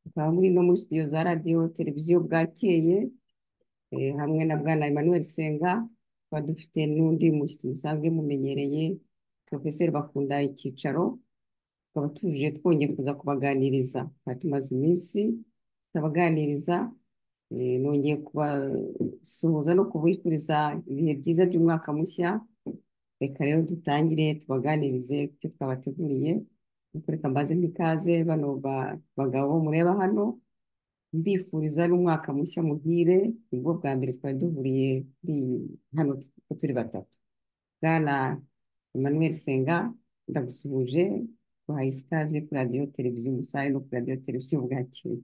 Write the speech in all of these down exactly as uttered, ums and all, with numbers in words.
tukaba muri no muri studio za radiyo televiziyo bwakeye, eh, hamwe na bwana Emmanuel Senga. Tukaba dufite n'undi mushyitsi musanzwe mumenyereye, Professeur Bakunda Icyicaro. Tukaba tuje twongeye kuza kubaganiriza, twari tumaze iminsi tutabaganiriza. Eh, nongeye kubasuhuza no kubifuriza ibihe byiza by'umwaka mushya. Reka rero dutangire tubaganirize ku cyo twabateguriye. Nuko reka mbaze ikaze bano ba- bagabo mureba hano, mbifuriza n'umwaka mushya muhire. Nibwo bwa mbere twari duhuriye kuri hano uko turi batatu. Bwana Emmanuel Senga, ndagusuhuje, duhaye ikaze kuri radiyo televiziyo Umusare no kuri radiyo televiziyo Bwakeye.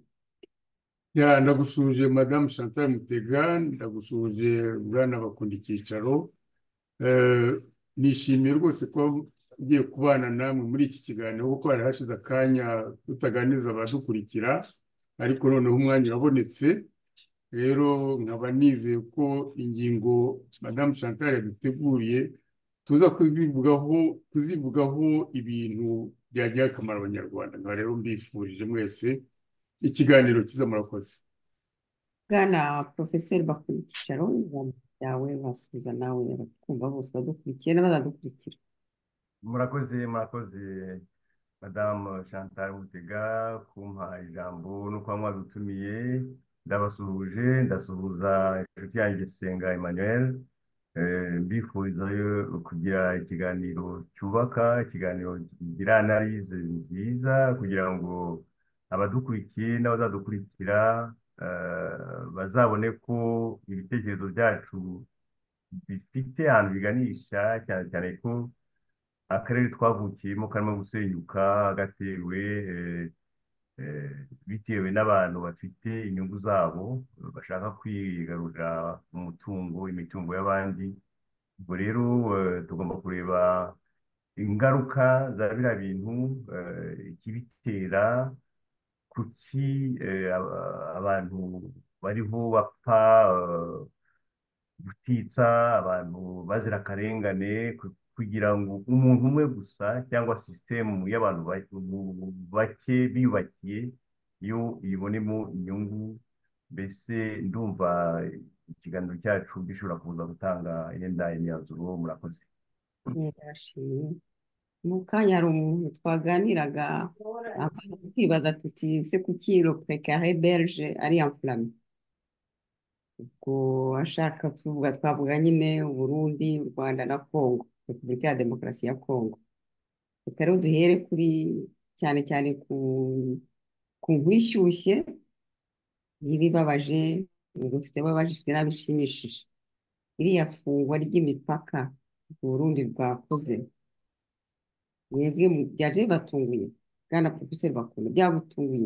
Ya, ndagusuhuje Madame Chantal Mutega, ndagusuhuje Bwana Bakunda Icyicaro. Eh, nishimiye rwose kuba ngiye kubana namwe muri iki kiganiro kuko hari hashize akanya tutaganiriza abadukurikira, ariko noneho umwanya urabonetse. Rero nkaba nizeye ko ingingo Madame Chantal yaduteguriye tuza kuzivugaho kuzivugaho ibintu byagira akamaro Abanyarwanda. Nkaba rero mbifurije mwese ikiganiro cyiza, murakoze. Bwana Professeur Bakunda Icyicaro, ijambo ryawe wasubiza nawe abakumva bose badukurikiye n'abazadukurikira. murakoze murakoze Madamu Chantal Mutega kumpa ijambo no kuba mwadutumiye. Ndabasuhuje, ndasuhuza inshuti yanjye Senga Emmanuel. Eh, mbifuriza yo kugira ikiganiro cyubaka, ikiganiro kigira analize nziza kugira ngo abadukurikiye n'abazadukurikira eh, bazabone ko ibitekerezo byacu bifite ahantu biganisha, cyane cyane ko akarere twavukiyemo karimo gusenyuka gatewe eh, eh, bitewe n'abantu bafite inyungu zabo bashaka kwigarurira umutungo imitungo y'abandi. Ubwo rero eh, tugomba kureba ingaruka za biriya bintu, eh, ikibitera, kuki eh, aba- abantu bariho bapfa, eh, gutitsa abantu bazira akarengane, ku- kugira ngo umuntu umwe gusa cyangwa sisitemu y'abantu ba- bake biyubakiye yo ibonemo inyungu. Mbese ndumva ikiganiro cyacu gishobora kuza gutanga yenda imyanzuro. Murakoze. Ndashimye. Mu kanya hari umuntu twaganiraga, akaba twibaza tuti ese kuki le précaré belge ari enflammé? Ubwo ashaka tuvuga twavuga nyine u Burundi, u Rwanda na Congo, Repubulika ya Demokarasi ya Congo. Reka rero duhere kuri cyane cyane ku ku nkuru ishyushye y'ibibabaje, bifite ababaje ifite n'abishimishije. Iriya fungwa ry'imipaka u Burundi bwakoze, mwebwe mu- byaje bibatunguye? Bwana Professeur Bakunda, byagutunguye?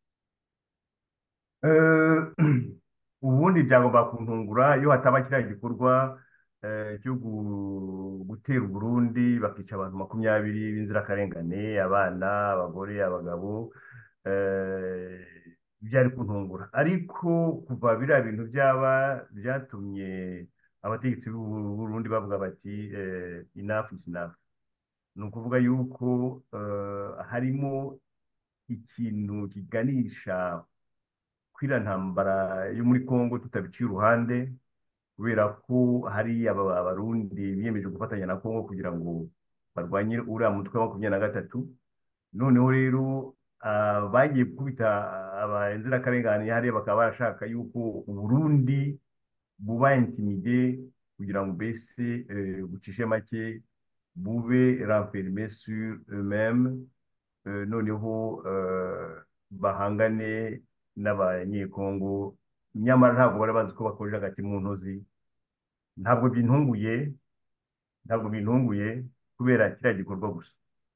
Eh, ubundi byagomba kuntungura iyo hataba kiriya gikorwa eh, cyo gu- gutera u Burundi bakica abantu makumyabiri b'inzirakarengane, abana, abagore, abagabo. eh, Byari kuntungura, ariko kuva biriya bintu byaba byatumye abategetsi b'u Burundi bavuga bati eh, enough is enough. Ni ukuvuga yuko eh, harimo ikintu kiganisha kwira ntambara yo muri Kongo tutabiciye uruhande, kubera ko hari aba abarundi biyemeje gufatanya na Kongo kugira ngo barwanye uriya mutwe wa makumyabiri na gatatu. Noneho rero ah, bagiye gukubita ab'inzirakarengane hariya, bakaba barashaka yuko Uburundi buba intimide kugira ngo mbese eh, bucishe make bube renfermé sur eux-mêmes, eh, noneho eh, bahangane n'abanyekongo. Nyamara ntabwo bari bazi ko bakorera agati mu ntozi. Ntabwo bintunguye, ntabwo bintunguye kubera kiriya gikorwa gusa.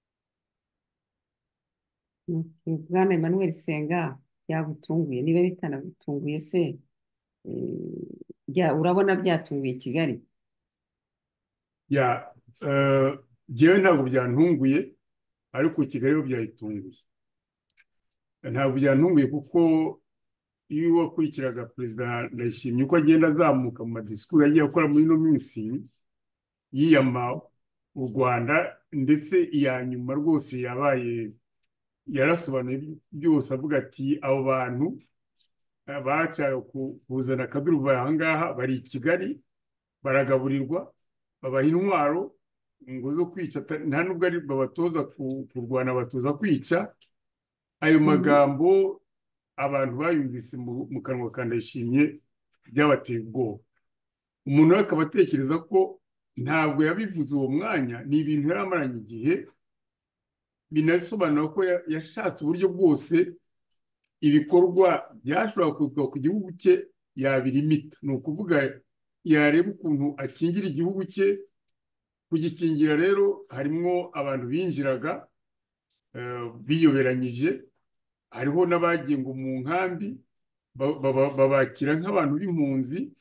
Bwana Emmanuel Senga, byagutunguye? Niba bitanagutunguye se, eh, bya- urabona byatunguye Kigali? Ya, eh, njyewe ntabwo byantunguye, ariko Kigali yo byayitunguye. Ntabwo byantunguye kuko iyo wakurikiraga Perezida Ndayishimiye uko agenda azamuka mu madisikuru yagiye akora muri ino minsi, yiyama u Rwanda, ndetse iya nyuma rwose yabaye yarasobanuye byose avuga ati abo bantu eh, bacaga ku- kuzana akaduruvayo aha ngaha bari i Kigali baragaburirwa babaha intwaro ngo zo kwica ata- nta nubwo ari babatoza ku- kurwana batoza kwica. Ayo magambo abantu bayumvise mu mu kanwa ka Ndayishimiye byabateye ubwoba. Umuntu we akaba atekereza ko ntabwo yabivuze uwo mwanya, ni ibintu yari amaranye igihe, binasobanura ko ya- yashatse uburyo bwose ibikorwa byashobora kuva ku gihugu cye yabirimita. Ni ukuvuga yareba ukuntu akingira igihugu cye. Kugikingira rero harimo abantu binjiraga eh, biyoberanyije, hariho n'abagiye ngo mu nkambi ba- ba- babakira nk'abantu b'impunzi,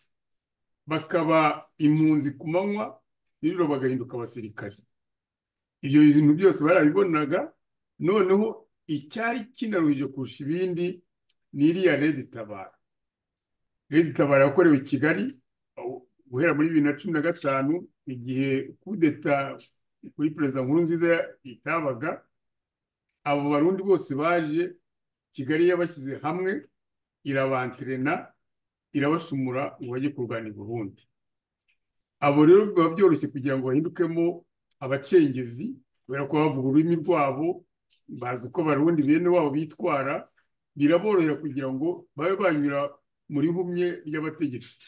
bakaba impunzi ku manywa, nijoro bagahinduka abasirikari. Ibyo bintu byose barabibonaga. Noneho icyari kinaruhije kurusha ibindi ni iriya Red Tabara. Red Tabara yakorewe i Kigali aho- guhera muri bibiri na cumi na gatanu igihe kudeta kuri perezida Nkurunziza itabaga. Abo barundi bose baje, Kigali yabashyize hamwe, irabantrena, irabashumura ngo bajye kurwana i Burundi. Abo rero biba byoroshye kugira ngo bahindukemo abacengezi, kubera ko bavuga ururimi rwabo, bazi uko abarundi bene wabo bitwara, biraborohera kugira ngo babe banyura muri humye ry'abategetsi.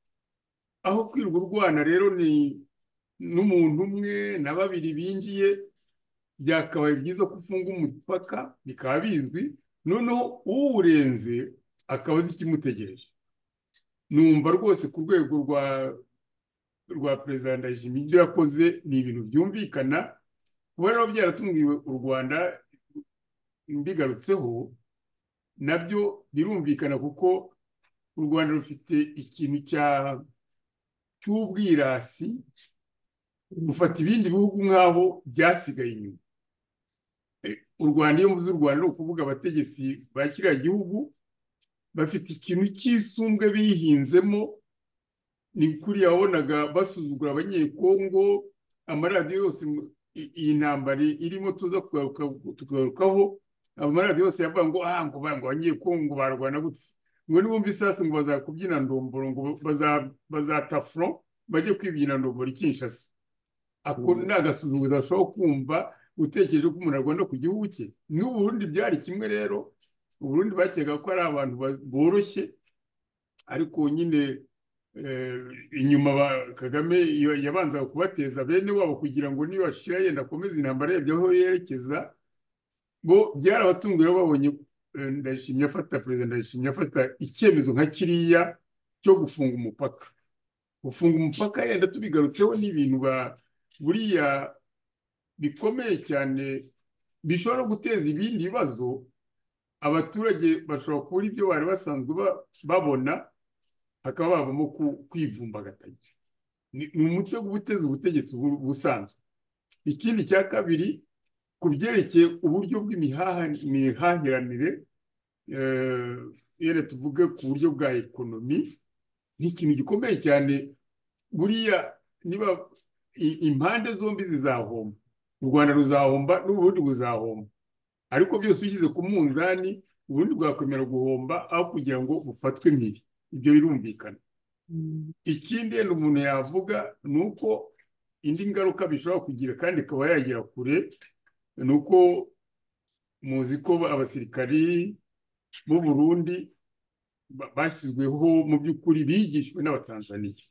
Aho kwirirwa urwana rero ni n'umuntu umwe na babiri binjiye, byakabaye byiza ko ufunga umupaka bikaba bizwi, noneho uwurenze akaba azi ikimutegereje. Numva rwose ku rwego rwa rwa perezida Ndayishimiye ibyo yakoze ni ibintu byumvikana. Kuba rero byaratungiwe u Rwanda mbigarutseho nabyo birumvikana, kuko u Rwanda rufite ikintu cya cy'ubwirasi, gufata ibindi bihugu nk'aho byasigaye inyuma. Eh, u Rwanda, iyo mvuze u Rwanda, ni ukuvuga abategetsi ba kiriya gihugu bafite ikintu cy'isumbwe bihinzemo. Ni kuriya wabonaga basuzugura abanyekongo, amaradiyo yose mu- i- iyi ntambara irimo tuza kugaruka- tugarukaho, amaradiyo yose yavuga ngo ah ngo ba- ngo abanyekongo barwana gutse, ngo nibumva isasu ngo bazakubyina ndomboro, ngo baza- bazata front bajye kwibyina ndomboro i Kinshasa. Ako ni agasuzuguro udashobora kumva utekereje ko umuntu arwana ku gihugu cye. N'u Burundi byari kimwe rero. U Burundi bakeka ko ari abantu ba- boroshye, ariko nyine eh, inyuma ba- Kagame iyo yabanzaga kubateza bene wabo kugira ngo nibashira yenda akomeze intambara yabyo aho yerekeza. Bo byarabatunguye rero babonye eh, Ndayishimiye afata perezida Ndayishimiye afata icyemezo nka kiriya cyo gufunga umupaka. Gufunga umupaka yenda tubigarutseho ni ibintu ba- buriya bikomeye cyane, bishobora guteza ibindi bibazo. Abaturage bashobora kubura ibyo bari basanzwe ba- babona, hakaba havamo ku- kwivumbagatanya. Ni ni umutwe guteza ubutegetsi bu- busanzwe. Ikindi cya kabiri, ku byerekeye uburyo bw'imihahiranire, eh, yere tuvuge ku buryo bwa ekonomi, ni ikintu gikomeye cyane. Buriya niba i- impande zombi zizahomba, u Rwanda ruzahomba n'Uburundi buzahomba, ariko byose bishyize ku munzani, Uburundi bwakwemera guhomba aho kugira ngo bufatwe mpiri. Ibyo birumvikana. Ikindi yenda umuntu yavuga ni uko indi ngaruka bishobora kugira kandi ikaba yagera kure, ni uko muzi ko abasirikari b'u Burundi ba- bashyizweho mu by'ukuri bigishwe n'Abatanzaniya.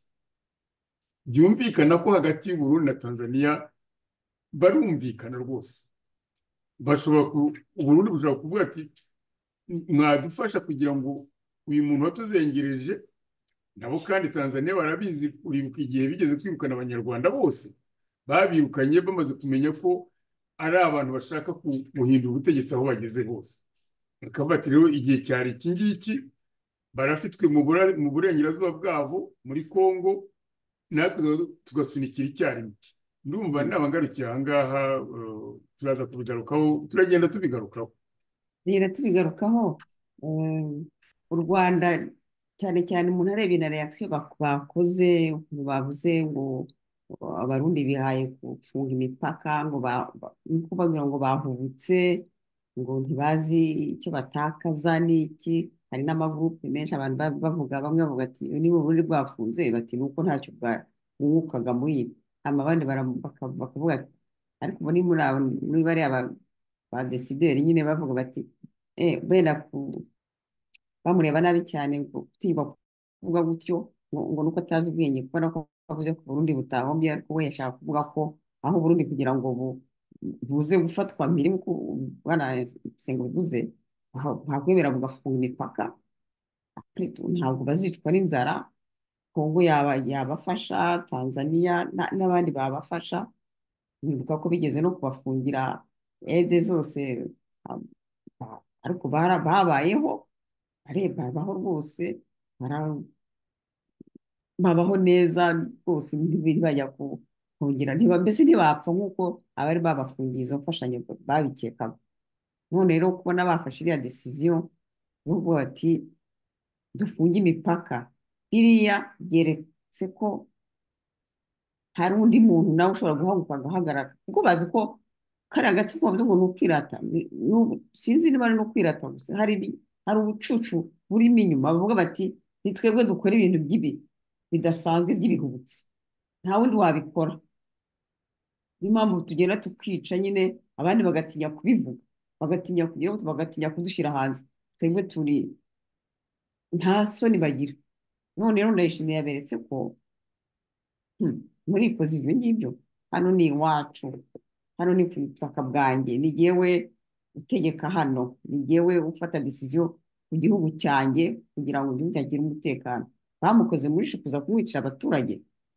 Byumvikana ko hagati y'u Burundi na Tanzania barumvikana rwose. Bashobora ku- u Burundi bushobora kuvuga ati mwadufasha kugira ngo uyu muntu watuzengereje, nabo kandi Tanzania barabizi. Uribuka igihe bigeze kwirukana Abanyarwanda bose, babirukanye bamaze kumenya ko ari abantu bashaka ku- guhindura ubutegetsi aho bageze hose. Bakavuga ati rero igihe cyari iki ngiki, barafitwe mu bura- mu burengerazuba bwabo muri Kongo, natwe tuga- tugasunikira icyarimwe. Ndumva nabangarukiye aha ngaha, eh, turaza kubigarukaho, turagenda tubigarukaho. rero tubigarukaho. eh, u Rwanda cyane cyane umuntu arebye na reaction bak- bakoze, ukuntu bavuze ngo abarundi bihaye gufunga imipaka, ngo ba- ba- niko bagira ngo bahubutse. ngo ntibazi icyo batakaza n'iki. Hari n'amagurupe menshi abantu ba- bavuga, bamwe bavuga ati niba uburundi bwafunze bati ni uko ntacyo bwungukaga muri ibi, hama abandi bara- baka- bakavuga ati ariko ubu ni muri abo- muri bariya ba- ba desideri nyine bavuga bati eh benda ku bamureba nabi cyane ngo gutinyuka kuvuga gutyo ngo ngo nuko atazi ubwenge, kubera ko avuze ko Burundi butahombye, ariko we yashaka kuvuga ko aho Burundi kugira ngo bu buze gufatwa mpiri nk'uko bwana Senga bivuze, bwakwemera bugafunga imipaka, ntabwo bazicwa n'inzara. Kongo yaba yabafasha, Tanzania na- n'abandi babafasha. Nibuka ko bigeze no kubafungira ede zose, ah, ah, ariko bara- babayeho bareba babaho rwose, bara- babaho neza rwose, ntibiri bajya ku- kongera ntiba mbese ntibapfa nk'uko abari babafungiye izo mfashanyo babikekaga. None rero kubona bafashe iriya desiziyo yo kuvuga bati dufunge imipaka, biriya byeretse ko hari undi muntu nawe ushobora guhaguruka agahagarara, kuko bazi ko kariya gatsiko bavuze ngo ni ukwirata. Ni- ni- sinzi niba ari no kwirata gusa, hari ibi- hari ubucucu burimo inyuma, bavuga bati ni twebwe dukora ibintu by'ibi bidasanzwe by'ibihubutsi, nta wundi wabikora. Niyo mpamvu tugenda tukica nyine, abandi bagatinya kubivuga, bagatinya kugira ngo bagatinya kudushyira hanze. Twebwe turi nta soni bagira. None rero ndayishimiye, yaberetse ko hmm, murikoze ibyo ngibyo, hano ni iwacu, hano ni ku butaka bwanjye, ni jyewe utegeka hano, ni jyewe ufata decision ku gihugu cyanjye kugira ngo igihugu cyanjye kigire umutekano. Bamukoze muri kuza kumwicira abaturage.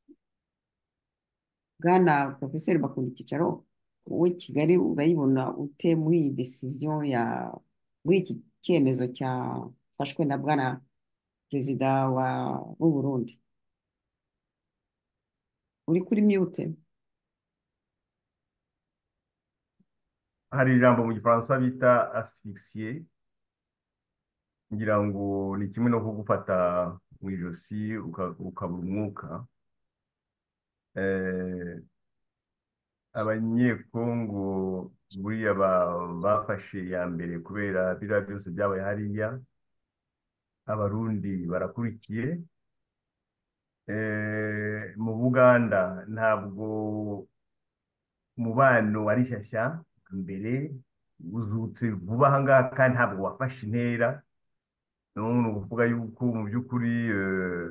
Bwana Profeseri Bakunda Icyicaro, wowe Kigali urayibona ute muri iyi decision ya muri iki cyemezo cyafashwe na bwana perezida wa w'u Burundi? Uri kuri mute? hari ijambo mu gifaransa bita asphyxie, ngira ngo ni kimwe no kugufata mu ijosi uka- ukabura umwuka. Eh, abanyekongo buriya ba- bafashe iya mbere kubera biriya byose byabaye hariya, abarundi barakurikiye. Eh, mu Buganda ntabwo umubano wari shyashya mbere, uzutse vuba aha ngaha kandi ntabwo wafashe intera. N'ubu ni ukuvuga yuko mu by'ukuri eh,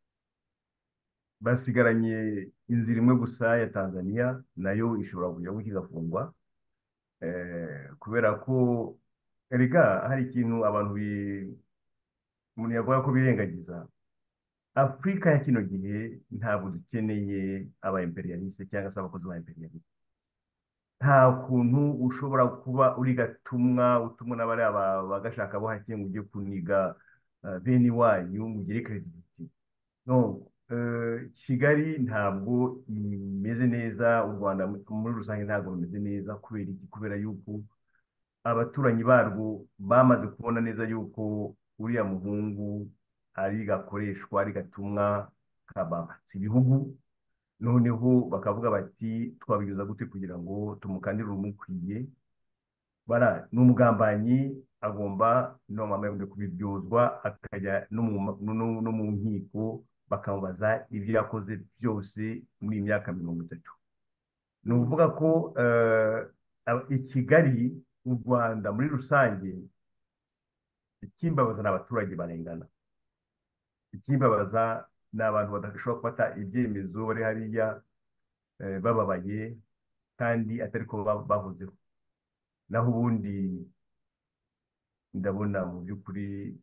basigaranye inzira imwe gusa ya Tanzania, nayo ishobora kujya gutya igafungwa. Eh, kubera ko erega hari ikintu abantu bi- umuntu yavuga ko birengagiza. Afurika ya kino gihe ntabwo dukeneye aba imperialiste cyangwa se abakozi ba imperialiste. Nta kuntu ushobora kuba uri gatumwa utumwa n'abariya ba- bagashaka bo hake ngo ujye kuniga eh, bene iwanyu ngo ugire credibility. No, eh, Kigali ntabwo imeze neza, u Rwanda muri rusange ntabwo rumeze neza. Kubera iki? Kubera yuko abaturanyi barwo bamaze kubona neza yuko uriya muhungu ari gakoreshwa, ari gatumwa kabatsi ibihugu. Noneho bakavuga bati twabigiza gute kugira ngo tumukandire umukwiye. Bara ni umugambanyi, agomba no amahirwe kubiryozwa, akajya no mu ma- no no- no mu nkiko bakamubaza ibyo yakoze byose muri iyi myaka mirongo itatu. Ni ukuvuga ko eh, aba- i Kigali, u Rwanda muri rusange, ikimbabaza ni abaturage barengana. Ikimbabaza ni abantu badashobora gufata ibyemezo bari hariya eh, bababaye kandi atari ko ba- bahozeho. Naho ubundi ndabona mu by'ukuri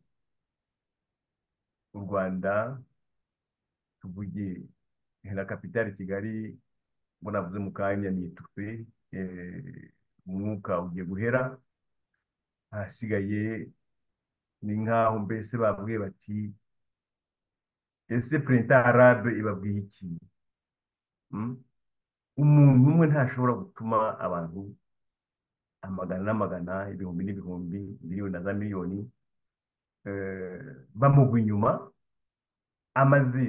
u Rwanda, tuvuge nka kapitali Kigali, ngo navuze mu kanya ni itufe, eh, umwuka ugiye guhera, ahasigaye ni nk'aho mbese babwiye bati ese printemps arabe ibabwiye iki? Mm? Umuntu umwe ntashobora gutuma abantu amagana n'amagana, ibihumbi n'ibihumbi, miliyoni na za miliyoni eh, bamugwa inyuma, amaze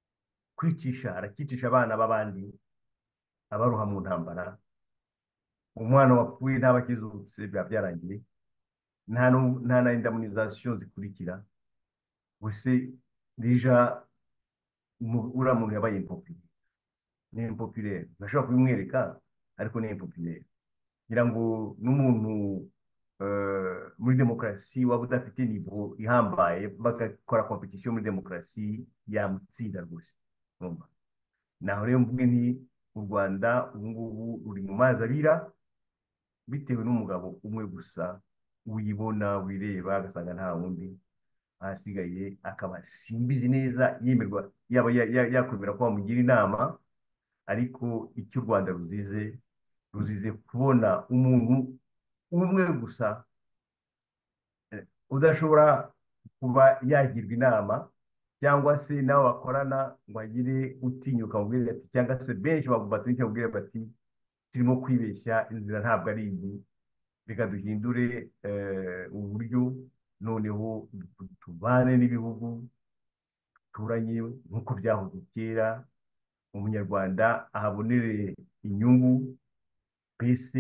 kwicisha arakicisha abana b'abandi, abaroha mu ntambara. umwana wapfuye ntaba akizutse biba byarangiye, nta nu- nta na indemnisation zikurikira, gusa rija umu- uriya muntu yabaye impopulaire, ni impopulaire ntashobora kubimwereka ariko ni impopulaire. ngira ngo n'umuntu eh, muri demokarasi waba udafite nivo ihambaye bagakora competition muri demokarasi yamutsinda rwose, urumva. naho rero mvuge nti u Rwanda ubu ngubu ruri mu mazi abira bitewe n'umugabo umwe gusa wibona wireba agasanga nta wundi, ahasigaye akaba simbizi neza yemerwa yaba ya- ya- yakwemera ko bamugira inama, ariko icyo u Rwanda ruzize ruzize kubona umuntu umwe gusa eh, udashobora kuba yagirwa inama, cyangwa se n'abo bakorana ngo agire utinyuka amubwire ati, cyangwa se benshi batinyuka amubwire bati turimo kwibeshya, inzira ntabwo ari iyi, reka duhindure eh, uburyo noneho tu- tubane n'ibihugu duturanye nk'uko byahoze kera, umunyarwanda ahabonere inyungu, mbese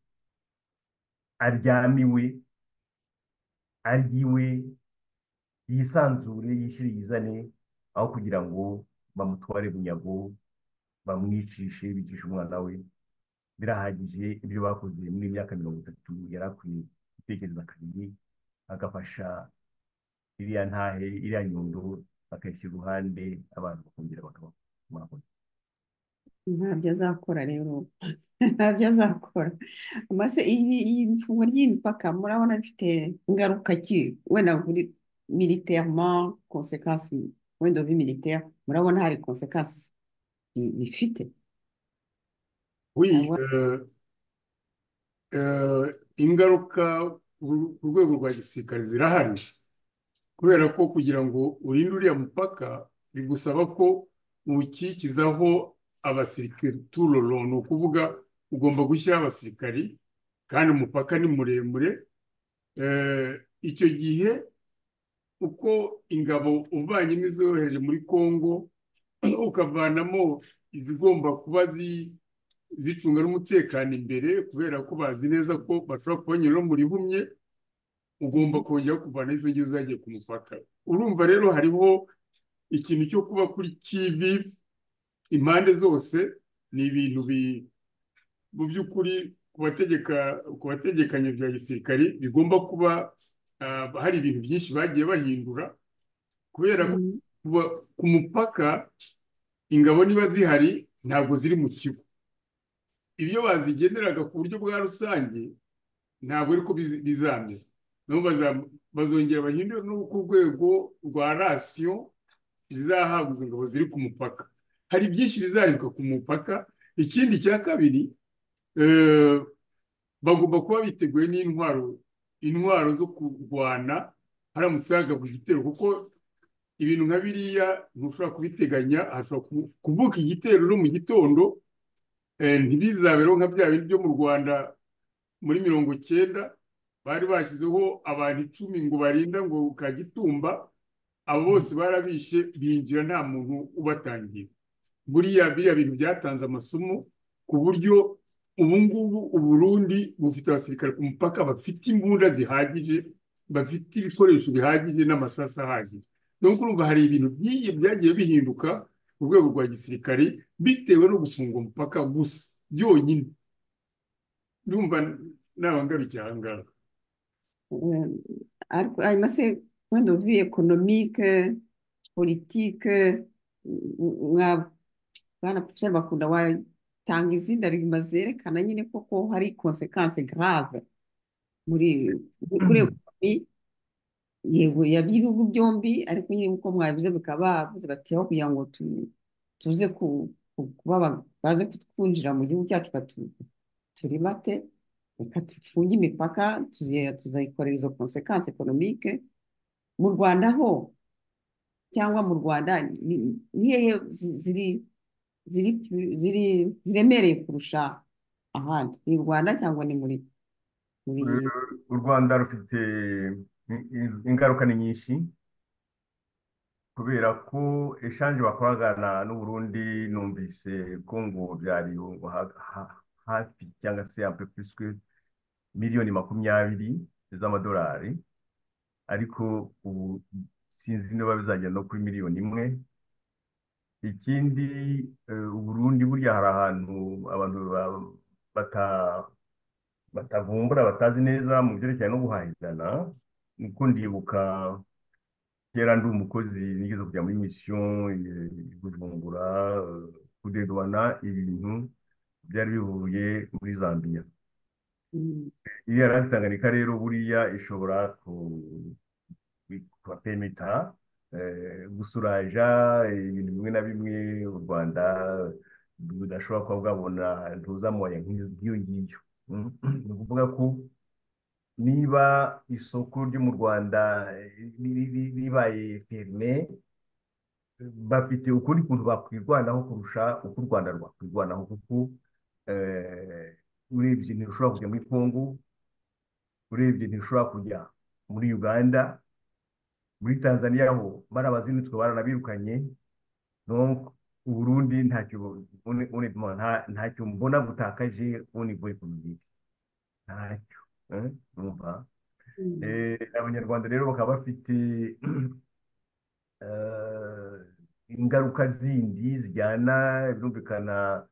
aryamiwe, aryiwe, yisanzure, yishyire yizane, aho kugira ngo bamutware bunyago, bamwicishe, bicishe umwana we. Birahagije ibyo bakoze muri iyi myaka mirongo itatu, yari akwiye gutekereza kabiri, agafasha iriya ntahe, iriya nyundo bakayishyira iruhande, abantu bakongera bakabaho. Murakoze. ntabyo azakora rero ntabyo azakora amase iyi iyi mfungo ry'imipaka murabona rifite ingaruka ki wenda kuri militairement conséquence wenda vi militaire murabona hari conséquence bi- bifite Oui, Abo- euh, euh, ingaruka ku ku rwego rwa gisirikare zirahari, kubera ko kugira ngo urinde uriya mupaka bigusaba ko uwukikizaho abasirikare turoro, ni ukuvuga ugomba gushyiraho abasirikari kandi umupaka ni muremure. Eh, icyo gihe uko ingabo uvanyemo izohereje muri Congo ukavanamo izigomba kuba zi- zicunga n'umutekano imbere, kubera ko bazi neza ko bashobora kubanyura no mu rihumye, ugomba kongera kuvana izo ngizo zagiye ku mupaka. Urumva rero hariho ikintu cyo kuba kuri kivive impande zose, ni ibintu bi- mu by'ukuri ku bategeka ku bategekanya bya gisirikari bigomba kuba ah, hari ibintu byinshi bagiye bahindura, kubera ko Mm. kuba- ku mupaka ingabo niba zihari ntabwo ziri mu kigo, ibyo bazigeneraga ku buryo bwa rusange ntabwo ariko bizi- bizamera. nabo baza- bazongera bahindure no ku rwego rwa rasiyo zizahabwa izo ngabo ziri ku mupaka. Hari byinshi bizahinduka ku mupaka. Ikindi cya kabiri, eh, bagomba kuba biteguye n'intwaro intwaro zo kurwana haramutse hagabwa igitero, kuko ibintu nka biriya ntushobora kubiteganya. Hashobora ku- kuvuka igitero no mu gitondo, eh, ntibizabereho nka bya bindi byo mu Rwanda muri mirongo cyenda bari bashyizeho abantu icumi ngo barinda ngo Kagitumba, abo bose barabishe binjira nta muntu ubatangira. Buriya biriya bintu byatanze amasomo ku buryo ubu ngubu u Burundi bufite abasirikare ku mupaka bafite imbunda zihagije, bafite ibikoresho bihagije n'amasasu ahagije. Nuko urumva hari ibintu byinshi byagiye bihinduka ku rwego rwa gisirikare bitewe no gufunga umupaka gusa byonyine. Ndumva naba ngarukiye aha ngaha. Euh, ariko ayo mase point de vue économique politique mwa bana professeur bakunda watanga izindi argument zerekana nyine koko hari conséquence grave muri kuri ekonomi yego ya by'ibihugu byombi, ariko nyine uko mwabivuze bikaba bavuze bati aho kugira ngo tu- tuze ku- ku- kuba ba- baze kutwinjira mu gihugu cyacu batu- turi bate, reka dufunge imipaka tuzi- tuzayikorera izo konsekansi ekonomike. Mu Rwanda ho cyangwa mu Rwanda ni ni hehe zi- ziri ziri ziri ziremereye kurusha ahandi, ni u Rwanda cyangwa ni muri muri u Rwanda rufite i- i- ingaruka ni nyinshi, kubera ko eshanje bakorana n'u Burundi numvise ko ngo byari ngo ha- ha- hafi cyangwa se un peu plus que miliyoni makumyabiri z'amadolari, ariko ubu sinzi niba bizagera no kuri miliyoni imwe. Ikindi, eh, Uburundi burya hari ahantu abantu ba- bata- batavumbura, batazi neza mu byerekeranye no guhahirana. Niko ndibuka kera ndi umukozi nigeze kujya muri mission eh, i Bujumbura, eh, kudedwana ibintu byari bivuye muri Zambia. Mm. Iriya rasi Tanganyika rero buriya ishobora ku- kubapemeta eh, gusuraja ibintu bimwe na bimwe u Rwanda budashobora kuba bwabona ntuzamuye nk'iyo ngiyo. Mm. Ni ukuvuga ko niba isoko ryo mu Rwanda eh, ri- ri- ribaye ferme, bafite ukundi kuntu bakwirwanaho kurusha uko u Rwanda rwakwirwanaho, kuko eh, urebye ntirushobora kujya muri Congo, urebye ntirushobora kujya muri Uganda, muri Tanzania ho bari abazinutswe baranabirukanye. Donc Uburundi ntacyo hone- honnêtement, nta- ntacyo mbona butakaje au niveau économique, ntacyo. eh, Urumva. Mm. Eh, abanyarwanda rero bakaba bafite eh, ingaruka zindi zijyana birumvikana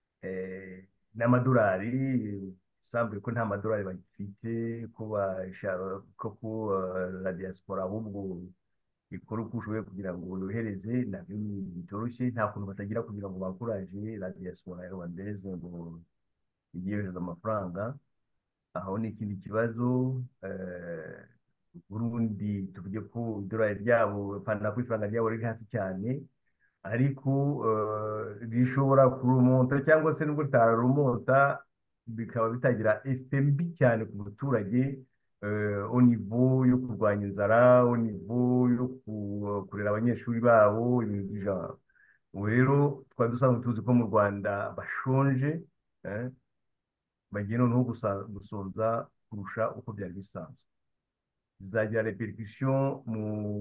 eh, n'amadolari. Sambuye ko nta madolari bagifite, ko bashaka ko eh, la diaspora ahubwo ikora uko ushoboye kugira ngo yohereze, nabyo ni- bitoroshye. Nta kuntu batagira kugira ngo bakuraje la diaspora rwandaise ngo ijye yohereza amafaranga. Aho ni ikindi kibazo. eh, Burundi tuvuge ko idolari ryabo pana ko ifaranga ryabo riri hasi cyane, ariko eh, rishobora kurumonta cyangwa se nubwo ritarumonta bikaba bitagira efe mbi cyane ku muturage, eh, au niveau yo kurwanya inzara, au niveau yo ku- kurera abanyeshuri babo, ibintu by'ijana. Ubu rero twari dusanzwe tuzi ko mu Rwanda bashonje, eh, bagiye noneho gusa- gusonza kurusha uko byari bisanzwe. Bizagira repercussion mu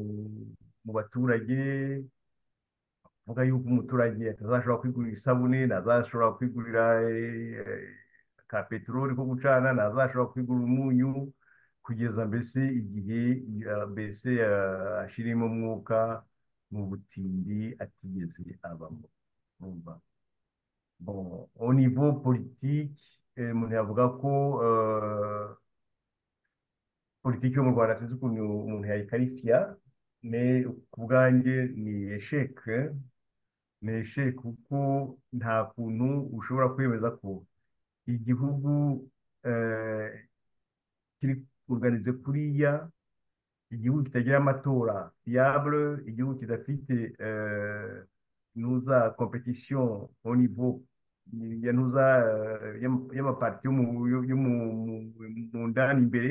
mu baturage. Vuga yuko umuturage atazashobora kwigurira isabune, ntazashobora kwigurira eh, ka peteroli ko gucana, ntazashobora kwigurira umunyu, kugeza mbese igihe eh, mbese eh, ashirimo umwuka mu butindi atigeze abamo. Urumva? Bon, au niveau politique, eh, umuntu yavuga ko eh, politiki yo mu Rwanda sinzi ukuntu umuntu yayikarifiya, me ku bwanjye ni esheke. Ni esheke kuko nta kuntu ushobora kwemeza ko igihugu eh, kiri organize kuriya, igihugu kitagira amatora fiable, igihugu kidafite eh, nuza competition au niveau ya nuza eh, y'ama- y'amaparti yo mu yo- yo mu- mu- mu ndani imbere.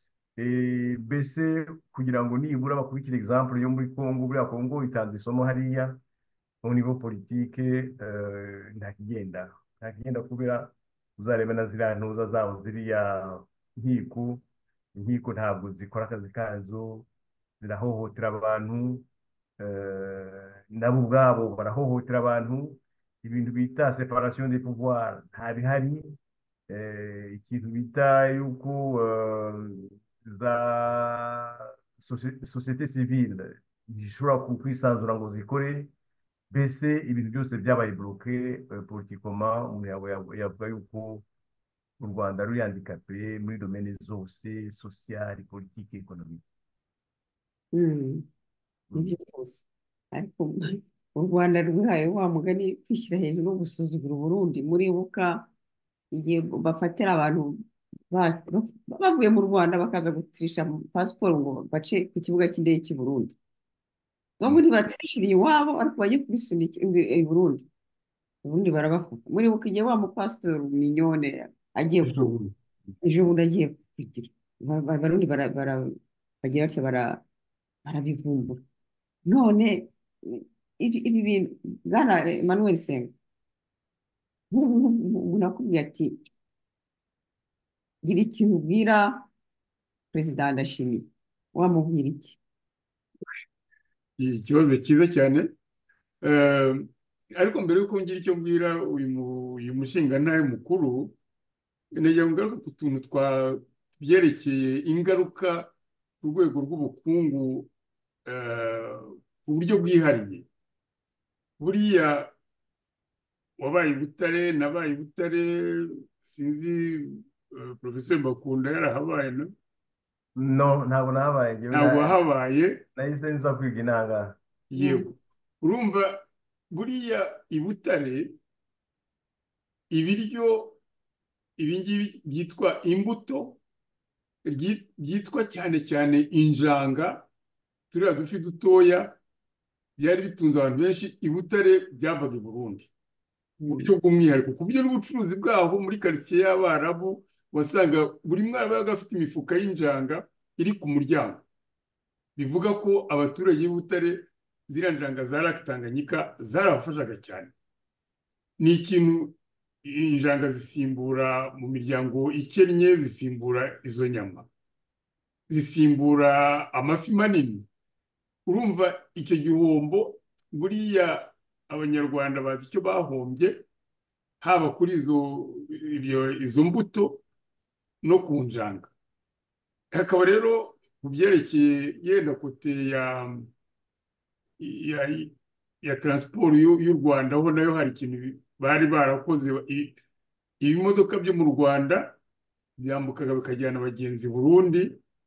Eh, mbese kugira ngo nibura bakurikire example yo muri Congo, buriya Congo itanze isomo hariya au niveau politique. eh, nta kigenda nta kigenda kubera uzarebe na ziriya ntuza zabo ziriya nkiko inkiko ntabwo zikora akazi kazo, zirahohotera abantu, eh, nabo ubwabo barahohotera abantu. Ibintu bita separation des pouvoirs nta bihari. Eh, ikintu bita yuko eh, za soci- société civile zishobora ku- kwisanzura ngo zikore. Mbese ibintu byose byabaye bloqué eh, politiquement. Umuntu yaba- yaba- yavuga yuko u Rwanda ruri handicapé muri domaine zose, sociale, politique, économique. Mm. Mm. Nibyo rwose, ariko u Rwanda rwihaye wa mugani kwishyira hejuru no gusuzugura Uburundi. Muribuka igihe bafatira abantu ba- ba- bavuye mu Rwanda bakaza gutirisha pasiporo ngo bace ku kibuga cy'indege cy'i Burundi. Bamwe ntibatirishiriye iwabo ariko bajye kubisunika i i Burundi. Ubundi barabafata. Muribuka igihe wa mupasitori Mignone agiye ejo ku bundi. ejo bundi agiye kugira Ba- ba- Abarundi bara- bara- bagira batya bara- barabivumbura. None ibi ibi bintu bwana Emmanuel Senga, nk'ubu nk'ubu umuntu akubwiye ati gira ikintu ubwira perezida Ndashimiye, wamubwira iki? Ikibazo cyiza cyane. Eh, ariko mbere y'uko ngira icyo mbwira uyu mu- uyu mushingantahe mukuru, nagira ngo ngaruke ku tuntu twa byerekeye ingaruka ku rwego rw'ubukungu, eh, ku buryo bwihariye. Buriya wabaye i Butare, nabaye i Butare, sinzi eh, Profesor Bakunda yarahabaye no? no ntabwo nahabaye njyewe Ntabwo na- wahabaye. nahise nza kwiga inanga. Yego, urumva buriya i Butare ibiryo ibingibi byitwa imbuto, ryi- byitwa cyane cyane injanga, turiya dufi dutoya, byari bitunze abantu benshi i Butare, byavaga i Burundi mu buryo bw'umwihariko. Ku buryo n'ubucuruzi bwaho muri karitsiye y'Abarabu wasanga buri mwana yabaga afite imifuka y'injanga iri ku muryango. Bivuga ko abaturage b'i Butare ziriya njanga za Lake Tanganyika zarabafashaga cyane. Ni ikintu, injanga zisimbura mu miryango ikennye, zisimbura izo nyama, zisimbura amafi manini. Urumva icyo gihombo buriya abanyarwanda bazi icyo bahombye, haba kuri izo ibyo izo mbuto no ku njanga. Hakaba rero ku byerekeye yenda kote ya ya, ya transport y'u y'u Rwanda, ho nayo hari ikintu bi- bari barakoze. i- Ibimodoka byo mu Rwanda byambukaga bikajyana abagenzi i Burundi,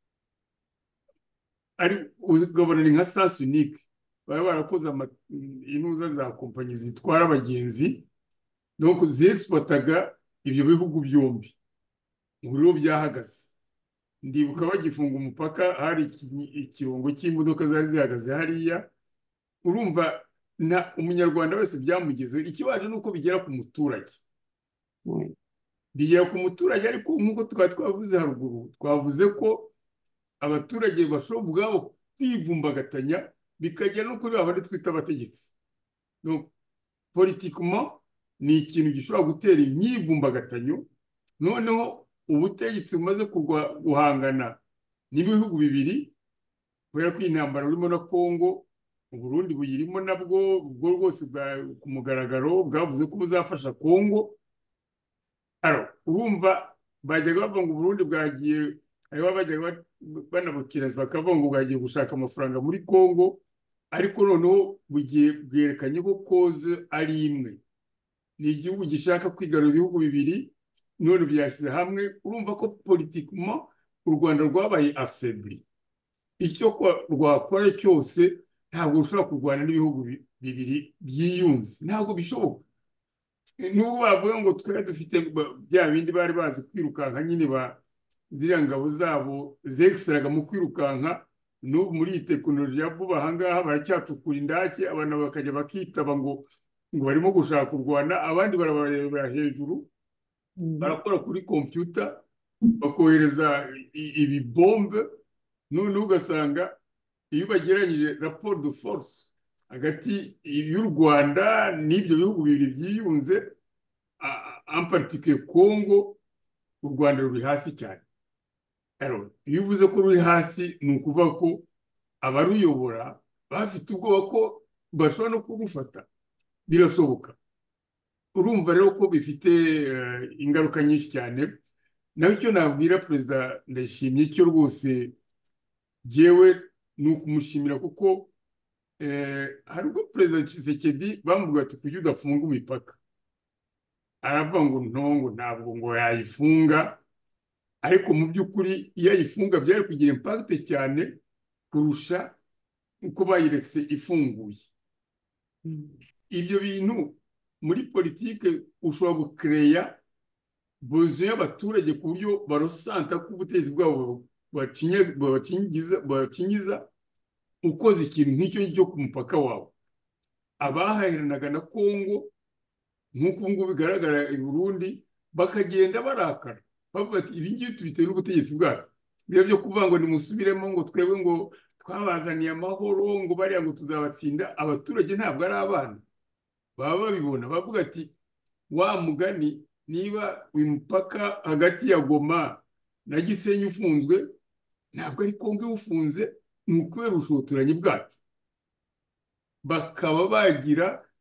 ari ugabana ni nka sens unique. Baba barakoze ama- intuza za kompanyi zitwara abagenzi, donc ziexploitaga ibyo bihugu byombi. Ubu rero byahagaze. Ndibuka bagifunga umupaka, hari iki- ikirongo cy'imodoka zari zihagaze hariya. Urumva na umunyarwanda wese byamugezeho. Ikibaje ni uko bigera ku muturage, Oui. bigera ku muturage, ariko nk'uko twari twavuze haruguru, twavuze ko abaturage bashobora ubwabo kwivumbagatanya, bikagera no kuri babandi twita abategetsi. Donc, politiquement ni ikintu gishobora gutera imyivumbagatanyo. Noneho ubutegetsi bumaze kugwa guhangana n'ibihugu bibiri, kubera ko iyi ntambara urimo na Congo, Uburundi buyirimo nabwo, ubwo rwose bwa- ku mugaragaro bwavuze ko buzafasha Congo. Alors, urumva bajyaga bavuga ngo Uburundi bwagiye, hariho bajyaga ba- banabukiraza bakavuga ngo bwagiye gushaka amafaranga muri Congo, ariko noneho bugiye bwerekanye ko koze ari imwe. Ni igihugu gishaka kwigarura ibihugu bibiri, none byashyize hamwe. Urumva ko politiquement u Rwanda rwabaye affaibli. Icyo kwa- rwakora cyose ntabwo rushobora kurwana n'ibihugu bi- bibiri byiyunze, ntabwo bishoboka. N'ubu bavuga ngo twari dufite ba- bya bindi bari bazi kwirukanka nyine, ba ziriya ngabo zabo zekiseraga mu kwirukanka. N'ubu muri iyi tekinoloji ya vuba aha ngaha baracyacukura indake, abantu bakajya bakitaba ngo ngo barimo gushaka kurwana, abandi barabarebera hejuru, Mhm. barakora kuri kompiyuta, bakohereza i- ibibombe. Noneho ugasanga iyo bagereranyije raporo de force hagati y'u Rwanda n'ibyo bihugu bibiri byiyunze, en particulier Congo, u Rwanda ruri hasi cyane. Alors, iyo uvuze ko ruri hasi, ni ukuvuga ko abaruyobora bafite ubwoba ko bashobora no kurufata. Birashoboka. Urumva rero ko bifite eh, ingaruka nyinshi cyane. Naho icyo nabwira Perezida Ndayishimiye cyo rwose jyewe ni ukumushimira, kuko eh, hari ubwo Perezida Tshisekedi bamubwira ati kuki udafunga imipaka, aravuga ngo ntongo ntabwo ngo yayifunga. Ariko mu by'ukuri iyo ayifunga byari kugira impact cyane kurusha uko bayiretse ifunguye. Mhm. Ibyo bintu muri politike ushobora gukereya bozo y'abaturage ku buryo barosanta ko ubutegetsi bwabo bacinya- bacinyiza bacinyiza ukoze ikintu nk'icyo ngicyo ku mupaka wawe. Abahahiranaga na Congo nk'uko ubu ngubu bigaragara i Burundi, bakagenda barakara bavuga ati ibi ngibi tubitewe n'ubutegetsi bwacu. Biba byo kuvuga ngo nimusubiremo, ngo twebwe ngo twabazaniye amahoro, ngo bariya ngo tuzabatsinda. Abaturage ntabwo ari abana, baba babibona, bavuga ati wa mugani, niba uyu mupaka hagati ya Goma na Gisenyi ufunzwe, ntabwo ari Kongo iwufunze, ni ukubera ubushotoranyi bwacu. Bakaba bagira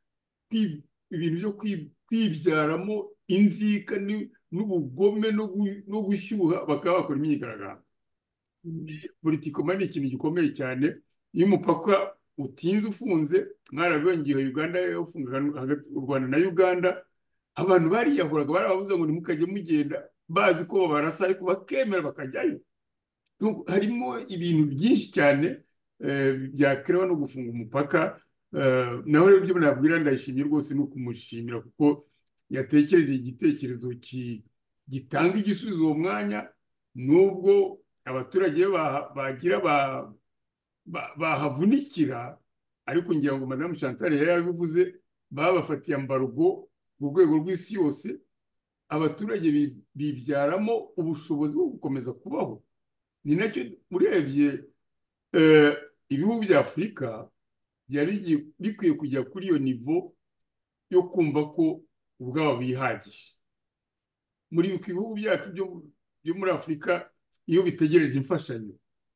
kwi- ibintu byo kwi- kwibyaramo inzika ni- n'ubugome no gu- no gushyuha bakaba bakora imyigaragambyo. Mm. Politikoma ni ikintu gikomeye cyane. Iyo umupaka utinze ufunze, mwarabibonye igihe Uganda yafungaga hagati u Rwanda na Uganda, abantu bariyahuraga, barababuza ngo ntimukajye mugenda, bazi ko babarasa ariko bakemera bakajyayo. Donc, harimo ibintu byinshi cyane eh, byakerewe no gufunga umupaka. Eh, naho rero ibyo nabwira ndayishimiye rwose ni ukumushimira kuko yatekereje igitekerezo ki- gitanga igisubizo uwo mwanya, nubwo abaturage ba- bagira ba- ba- bahavunikira, ariko ngira ngo madamu Chantal yari yabivuze, babafatiye ambarugo ku rwego rw'isi yose, abaturage bi- bibyaramo ubushobozi bwo gukomeza kubaho. Ni nacyo urebye eh, ibihugu bya Afurika byari bigiye- bikwiye kujya kuri iyo nivo yo kumva ko ubwabo bihagije. Muri ibihugu byacu byo byo muri Afurika, iyo bitegereje imfashanyo,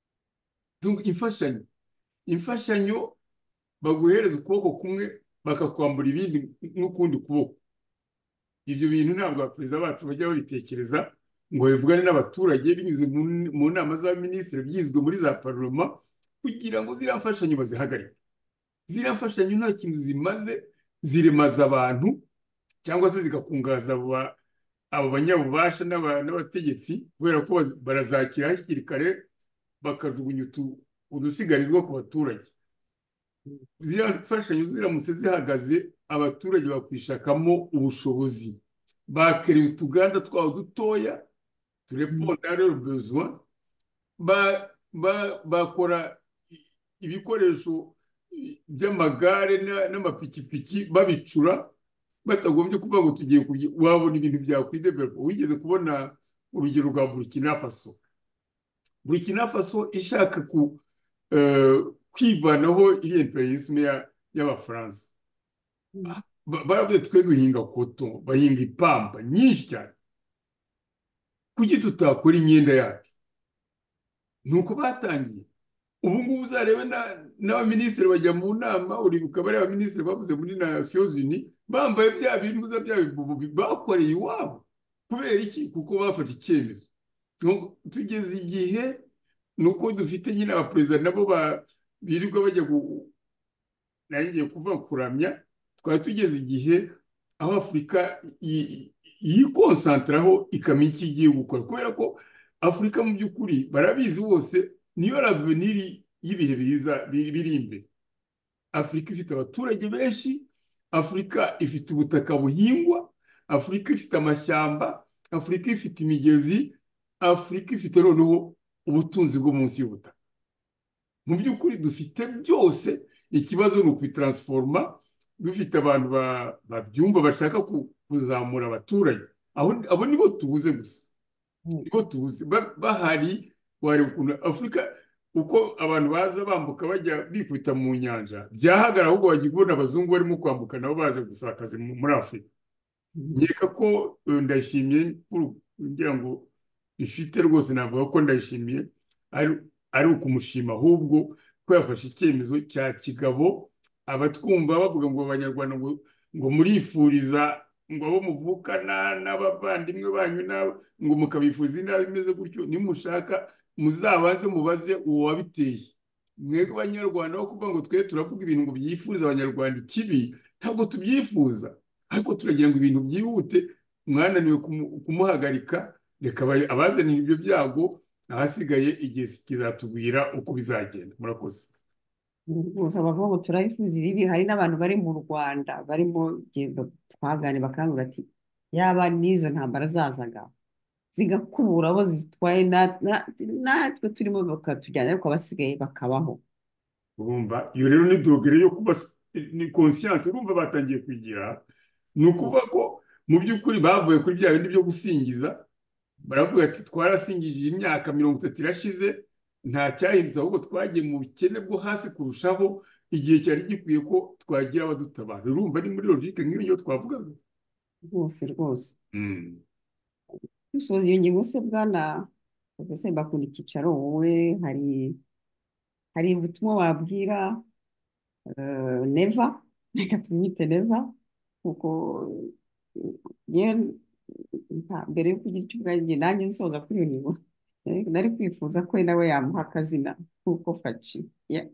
Donc, imfashanyo imfashanyo baguhereza ukuboko kumwe bakakwambura ibindi n'ukundi kuboko. Ibyo bintu ntabwo abaperezida bacu bajya babitekereza ngo bivugane n'abaturage binyuze mu mu nama z'abaminisitiri, byizwe muri za parlement, kugira ngo ziriya mfashanyo bazihagarike. Ziriya mfashanyo nta kintu zimaze, ziremaza abantu cyangwa se zigakungahaza abo ba- abo banyabubasha n'aba- n'abategetsi, kubera ko baz- barazakira hakiri kare bakajugunya utu- udusigarizwa ku baturage. Ziriya mfashanyo ziramutse zihagaze, abaturage bakwishakamo ubushobozi, bakereye utuganda twabo dutoya tureponda leurs besoins, ba- ba- bakora i- ibikoresho i- by'amagare na- n'amapikipiki babicura, batagombye kuvuga ngo tugiye kubyi- wabona ibintu byakwidevelopa. Wigeze kubona urugero rwa Burkina Faso? Burkina Faso ishaka ku eh, kwivanaho iriya imperialisme ya- y'Abafaransa, Mm. Ba- baravuze twe duhinga koto, bahinga ipamba nyinshi cyane, kuki tutakora imyenda yacu? Nuko batangiye. Ubu ngubu uzarebe na- n'abaminisitiri bajya mu nama, uribuka bariya baminisitiri bavuze muri Nations Unies bambaye bya bintu za bya bibubu bi- bakoreye iwabo. Kubera iki? Kuko bafashe icyemezo. Tu- tugeze igihe nuko dufite nyine abaperezida nabo ba- birirwa bajya gu- nari ngiye kuvuga kuramya. Twari tugeze igihe aho Afurika yi- yikonsantaraho ikamenya icyo igiye gukora, kubera ko Afurika mu by'ukuri barabizi bose, niyo raveniri y'ibihe biza biri biri imbere. Afurika ifite abaturage benshi, Afurika ifite ubutaka buhingwa, Afurika ifite amashyamba, Afurika ifite imigezi, Afurika ifite noneho ubutunzi bwo munsi y'ubutaka. Mu by'ukuri dufite byose, ikibazo ni ukubitaransforoma, dufite abantu ba- babyumva bashaka ku- kuzamura abaturage. Aho abo nibo tubuze gusa, Mm. nibo tubuze. Ba- bahari wareba ukuntu Afurika, uko abantu baza bambuka bajya bikubita mu nyanja, byahagarara ahubwo wajya ubona abazungu barimo kwambuka nabo baje gusaba akazi mu- muri Afurika. Mm. Nkeka ko eh, ndayishimiye kuru- kugira ngo ifite rwose, navuga ko ndayishimiye ari ari ukumushima, ahubwo ko yafashe icyemezo cya kigabo. Abatwumva bavuga ngo abanyarwanda ngo ngo murifuriza ngo abo muvukana n'abavandimwe banyu na- ngo mukabifuriza inabi imeze gutyo, nimushaka muzabanze mubaze uwo wabiteye. Mwebwe Abanyarwanda aho kuvuga ngo twe turavuga ibintu ngo byifuriza Abanyarwanda ikibi, ntabwo tubyifuza, ariko turagira ngo ibintu byihute. Mwananiwe kumu- kumuhagarika, reka aba- abazanira ibyo byago, ahasigaye igihe kizatubwira uko bizagenda. Murakoze. Rwose abavuga ngo turabifuza ibibi, hari n'abantu bari mu Rwanda barimo genda twagane bakangura ati yaba n'izo ntambara zazaga zigakubura abo zitwaye na- na- natwe turimo bakatujyana, ariko abasigaye bakabaho. Urumva, iyo rero ni dogere yo kuba ni conscience, urumva batangiye kwigira. Ni ukuvuga ko mu by'ukuri bavuye kuri bya bindi byo gusingiza, baravuga ati twarasingije imyaka mirongo itatu irashize, nta cyahindutse, ahubwo twagiye mu bukene bwo hasi kurushaho, igihe cyari gikwiye ko twagira abadutabara. Urumva ni muri logique nk'iyo twavugaga. Rwose rwose Mm. dusoza iyo ngingo se bwana Profeseri Bakunda Icyicaro, wowe hari hari ubutumwa wabwira eh, neva reka tumwite neva kuko yewe nta- mbere yo kugira icyo ubwanjye nanjye nsoza kuri iyo nibo nari nari kwifuza ko nawe yamuha akazina kuko faci ya-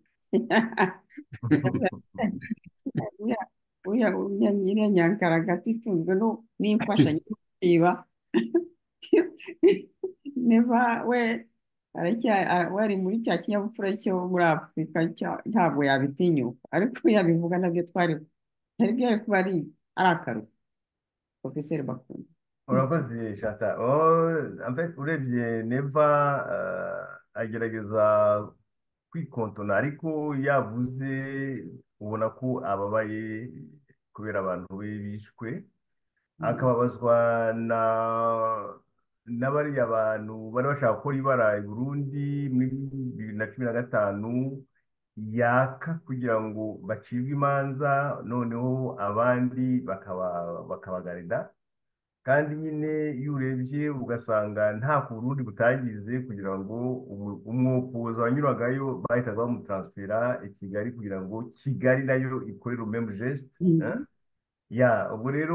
uriya uriya uriya iriya nyankaragati itunzwe no- n'imfashanyo yo kwiba neva we aracya- a- we ari muri cya kinyabupfura cyo muri afurika cya- ntabwo yabitinyuka ariko iyo yabivuga nabyo twari byari byari kuba ari ari akaruhuko porofeseri bakunda. urakoze shata oh, en fait urebye neva eh, agerageza kwikontona ariko yavuze ubona ko ababaye kubera abantu be bishwe Mm. akababazwa na na bariya bantu bari bashaka gukora ibara i Burundi muri bibiri na cumi na gatanu yaka kugira ngo bacibwe imanza noneho abandi bakaba bakabagarida kandi nyine iyo urebye ugasanga nta ku Burundi butagize kugira ngo umu- umwupuza wanyuragayo bahitaga bamutaransfera i Kigali kugira ngo Kigali nayo ikorere même geste hein? Mm. Ya ubwo rero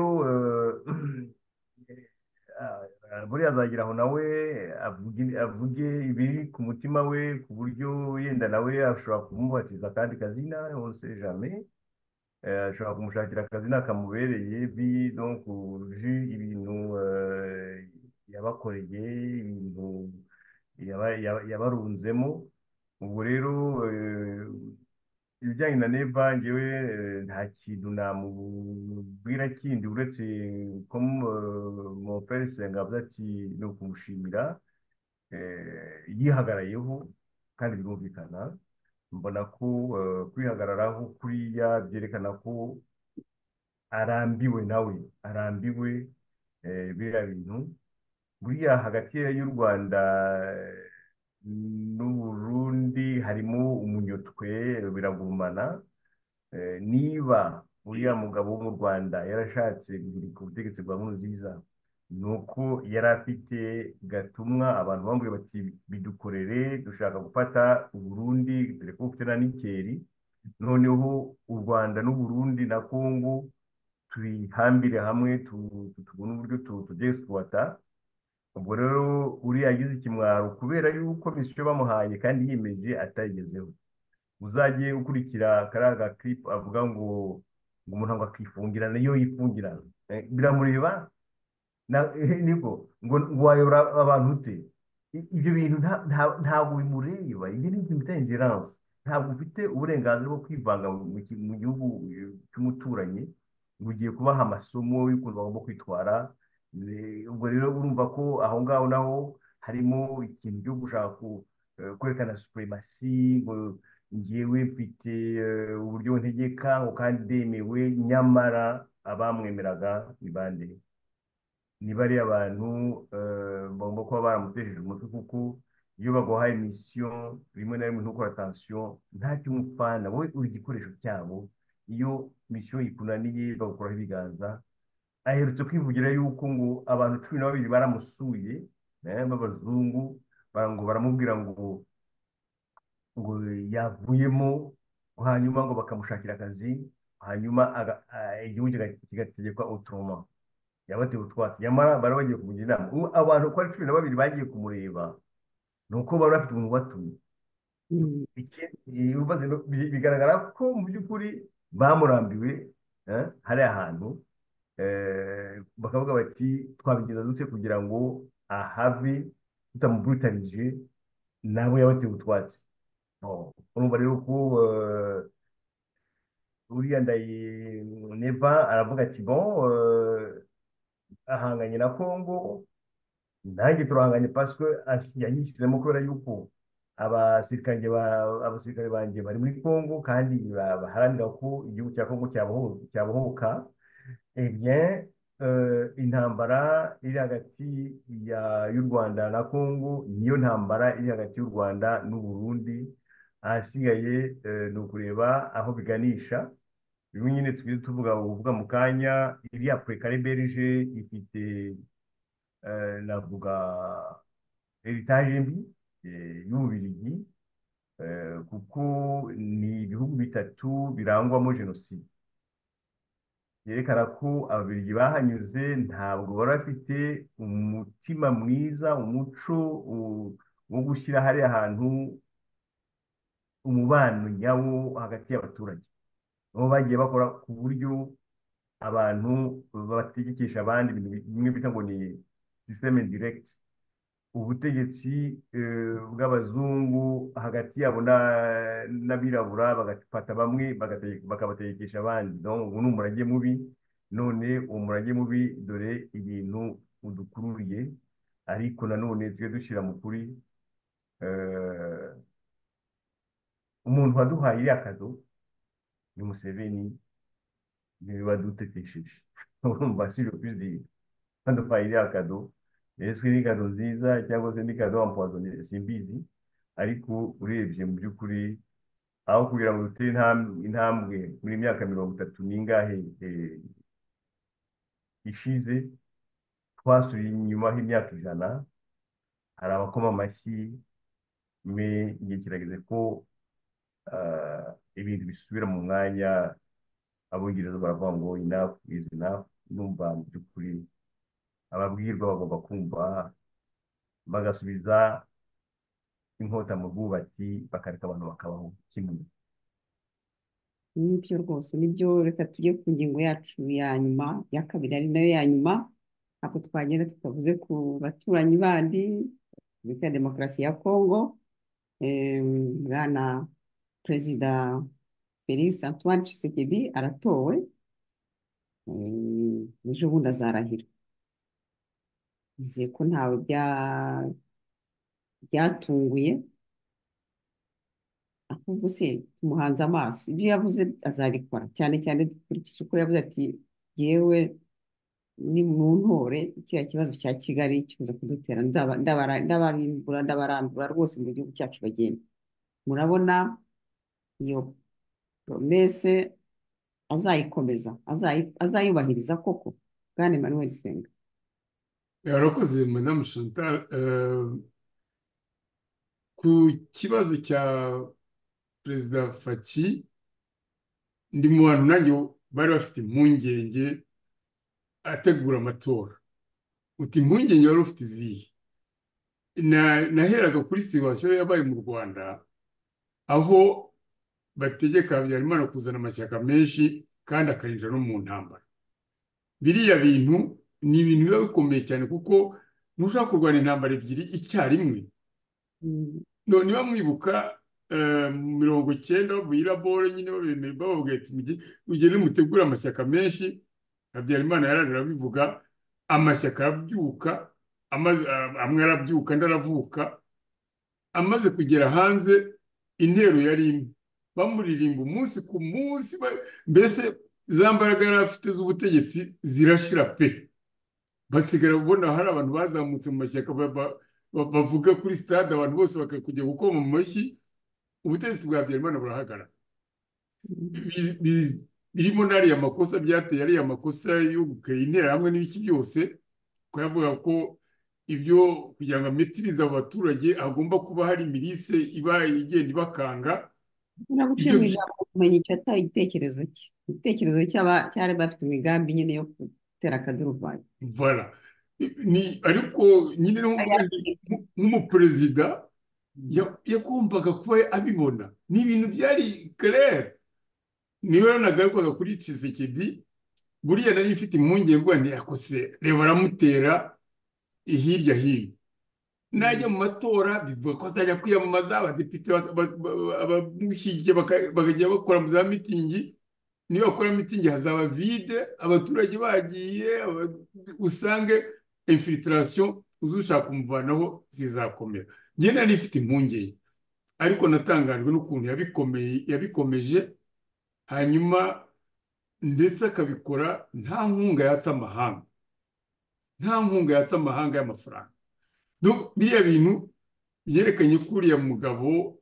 eh, ah, buriya azagira aho nawe avuge avuge ibiri ku mutima we ku buryo yenda nawe ashobora kumubatiza akandi kazina on sait jamais. Eh, ashobora kumushakira akazina kamubereye bi donc ju ibintu eh, yabakoreye ibintu yaba- yaba- yabarunzemo ubwo rero eh, ibijyanye na neva ngewe eh, nta kintu namubwira kindi uretse ko mon père Senga avuze ati ni ukumushimira eh, yihagarariyeho kandi birumvikana mbona ko eh, kwihagararaho kuriya byerekana ko arambiwe nawe arambiwe eh, biriya bintu buriya hagati y'u Rwanda eh, n'u Burundi harimo umunyotwe biragumana. Eh, niba uriya mugabo wo mu Rwanda yarashatse guhirika ubutegetsi bwa Nkurunziza ni uko yari afite gatumwa abantu bamubwiye bati bidukorere dushaka gufata u Burundi dore ko bufite na nikeri noneho u Rwanda n'u Burundi na Kongo tubihambire hamwe tu- tu- tubone uburyo tu- tubyesipuwata ubwo rero uriya yagize ikimwaro kubera yuko misiyo bamuhaye kandi yiyemeje atayigezeho uzajye ukurikira kariya ga clip avuga ngo ngo umuntu ngo akifungira niyo yifungirana Eh, biramureba na eh, niko ngo ngo wayobora abantu ute I- ibyo bintu nta- nta- ntabwo bimureba ibyo ni ikintu bita ingerance ntabwo ufite uburenganzira bwo kwivanga mu mu ki- mu gihugu eh, cy'umuturanyi ngo ugiye kubaha amasomo y'ukuntu bagomba kwitwara Eh, ubwo rero urumva ko aho ngaho naho harimo ikintu cyo gushaka ku- eh, kwerekana supremacy ngo njyewe mfite eh, uburyo ntegeka ngo kandi ndemewe nyamara abamwemeraga ni bande ni bariya bantu eh, bagomba kuba baramutesheje umutwe kuko iyo baguhaye misiyo rimwe na rimwe ntukore atansiyo ntacyo umupfana wowe uri igikoresho cyabo iyo misiyo ikunaniye bagukuraho ibiganza aherutse kwivugira yuko ngo abantu cumi na babiri baramusuye eh, b'abazungu bara- ngo baramubwira ngo ngo yavuyemo hanyuma ngo bakamushakira akazi hanyuma aga- a- igihugu kiga- kigategekwa autrement yabatewe utwatsi nyamara bari bagiye kumugira inama Ubu abantu uko ari cumi na babiri bagiye kumureba ni uko bari bafite umuntu watumye Mm. Ikindi, umaze no- bi- bigaragara ko mu by'ukuri bamurambiwe eh, hariya hantu eh, bakavuga bati twabigenza dute kugira ngo ahave tutamuburutanije nabo yabatewe utwatsi Oh, urumva rero ko eh, uriya ndayi neva aravuga ati bon eh, ahanganye na Congo nanjye turahanganye parce que as- yanyishyizemo kubera yuko abasirikare ba- abasirikare banjye bari muri Congo kandi ba- baharanira ko igihugu cya Congo cyaboho- cyabohoka eh bien euh, intambara iri hagati ya y'u Rwanda na Congo niyo ntambara iri hagati y'u Rwanda n'u Burundi ahasigaye eh, ni ukureba aho biganisha bimwe nyine twize tuvuga uvuga mu kanya iriya Prekare Belge ifite eh, navuga heritage mbi eh, y'Ububiligi eh, kuko ni ibihugu bitatu birangwamo jenoside yerekana ko ababiligi bahanyuze ntabwo bari bafite umutima mwiza, umuco u- wo gushyira hariya hantu umubano nyawo hagati y'abaturage. Aho bagiye bakora ku buryo abantu bategekesha abandi ibintu bimwe bita ngo ni systeme direct, ubutegetsi eh, bw'abazungu hagati yabo na- n'abirabura bagafata bamwe bagate- bakabategekesha abandi. Donc ubu ni umurage mubi. None uwo murage mubi dore ibintu udukururiye, ariko nanone tujye dushyira mu kuri, eh, umuntu waduhaye iriya kado ni Museveni, niba dutetesheje urumva si je puis dire, waduhaye iriya kado. Ese ni kado nziza cyangwa se ni kado empoisonné simbizi, ariko urebye mu by'ukuri aho kugira ngo dutere intambwe intambwe muri myaka mirongo itatu n'ingahe eh, ishize, twasubiye inyuma h'imyaka ijana. Hari abakoma amashyi, me igihe kirageze ko ah, ibintu bisubira mu mwanya. Abongereza baravuga ngo enough is enough. Numva mu by'ukuri ababwirwa bagomba kumva, bagasubiza inkota mu rwubati, bakareka abantu bakabaho kimwe. nibyo rwose nibyo. Reka tujye ku ngingo yacu ya nyuma ya kabiri, ari nayo ya nyuma. Ntabwo twagenda tutavuze ku baturanyi bandi. Repubulika ya Demokarasi ya Kongo, em, bwana perezida Felix Antoine Tshisekedi aratowe. em, ejo bundi azarahira. Nizeye ko ntawe bya- byatunguye, ahubwo se tumuhanze amaso. Ibyo yavuze azabikora, cyane cyane dukurikije uko yavuze ati yewe ni mu ntore kiriya kibazo cya Kigali kibuza kudutera, ndaba- ndabara- ndabarimbura ndabarandura rwose mu gihugu cyacu bagenda. Murabona iyo promese azayikomeza, azayi- azayubahiriza koko, bwana Emmanuel Senga? yarakoze madamu Chantal. Eh, ku kibazo cya perezida Faki, ndi mu bantu nanjye bari bafite impungenge ategura amatora. Uti impungenge wari ufite izihe? Na- naheraga kuri situwasiyo yabaye mu Rwanda, aho bategeka Habyarimana kuzana amashyaka menshi kandi akayinjira no mu ntambara. Biriya bintu ni ibintu biba bikomeye cyane, kuko ntushobora kurwana intambara ebyiri icyarimwe. Mm, none niba mwibuka eh, mu mirongo icyenda bavuye i labore nyine babemeye, bababwira ati "Muge- mugende mutegure amashyaka menshi." Habyarimana yararira abivuga, amashyaka arabyuka, amaze- ah, amwe arabyuka andi aravuka. Amaze kugera hanze, intero yari imwe, bamuririmba umunsi ku munsi, ba- mbese za mbaraga yari afite z'ubutegetsi zirashira pe. Basigara ubona hari abantu bazamutse mu mashyaka ba- ba- ba- bavuga kuri stade, abantu bose bakajya gukoma mu mashyi, ubutegetsi bwa Habyarimana burahagarara. mm, Bi- bi- birimo n'ariya makosa byateye, ariya makosa yo gukaya interahamwe n'ibiki byose, ko yavuga ko ibyo kugira ngo amitirize abo baturage hagomba kuba hari mirise iba igenda ibakanga. naguciye Ibyo mu bi- ijambo kumenya icyo atari igitekerezo cye. Igitekerezo cy'aba- cyari bafite imigambi nyine yo gutera akaduruvayo. voilà. Ni ariko nyine nk'uko ndi- nk'umuperezida ya- yagombaga kuba abibona. Ni ibintu byari clair. Niba rero nagarukaga kuri Tshisekedi, buriya nari mfite impungenge ngo ntiyakose reba baramutera hirya hino. Najya mu matora bivuga ko azajya kwiyamamaza, abadepite bak- bak- ba- abamushyigikiye baka- bakajya bakora mu za mitingi. Niba bakora mitingi hazaba vide, abaturage bagiye, aba- usange infiltration uzushaka kumuvanaho zizakomera. Njye nari mfite impungenge, ariko natangajwe n'ukuntu yabikomeye yabikomeje, hanyuma ndetse akabikora nta nkunga yatse amahanga, nta nkunga yatse amahanga y'amafaranga. Donc, biriya bintu byerekanye ko uriya mugabo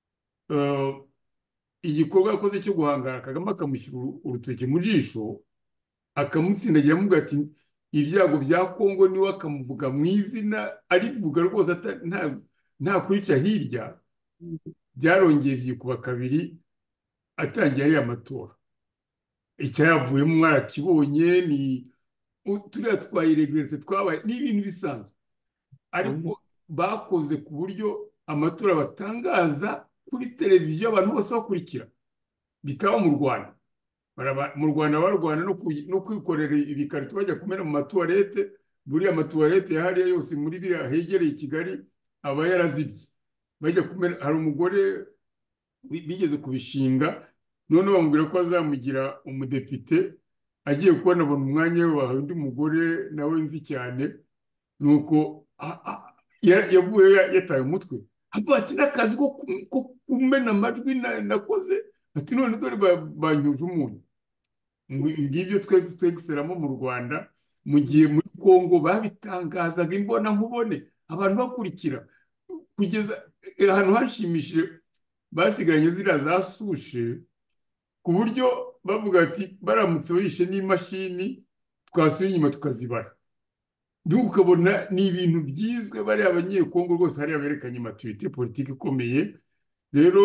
eh, igikorwa yakoze cyo guhangara Kagame akamushyira uru- urutoki mu jisho, akamutsindagira amubwira ati ibyago bya Kongo, niwe akamuvuga mu izina, arivuga rwose ata- nta nta kurica hirya. Byarongeye byikuba kabiri atangiye ariya matora. icyayavuyemo mwarakibonye, ni u- turiya twayiregrese twabaye ni ibintu bisanzwe, cyane. ariko bakoze ku buryo amatora batangaza kuri televiziyo abantu bose bakurikira, bitaba mu Rwanda. Baraba- mu Rwanda barwana no ku- no kwikorera ibikarito bajya kumena mu matuwarete, buriya amatuwarete ya hariya yose muri biriya hegereye i Kigali aba yarazibye, bajya kumena. Hari umugore wi- bigeze kubishinga, noneho bamubwira ko azamugira umudepite, agiye kubona abona umwanya we bahawe undi mugore nawe nzi cyane, nuko a- a- ya- yavuye ya- yataye umutwe, avuga ati n'akazi ko ku- ko kumena amajwi na- nakoze, ati none dore ba- banyuje umunyu. Ngo- ngibyo twe twegiseramo mu Rwanda, mu gihe muri Kongo babitangazaga imbonankubone abantu bakurikira, kugeza eh, ahantu hashimishije basigaranye ziriya za sushe, ku buryo bavuga ati baramutse bishe n'imashini twasubira inyuma tukazibara. Ndumva ukabona ni ibintu byizwe, bariya abanyekongo rwose hariya berekanye maturite politiki ikomeye. Rero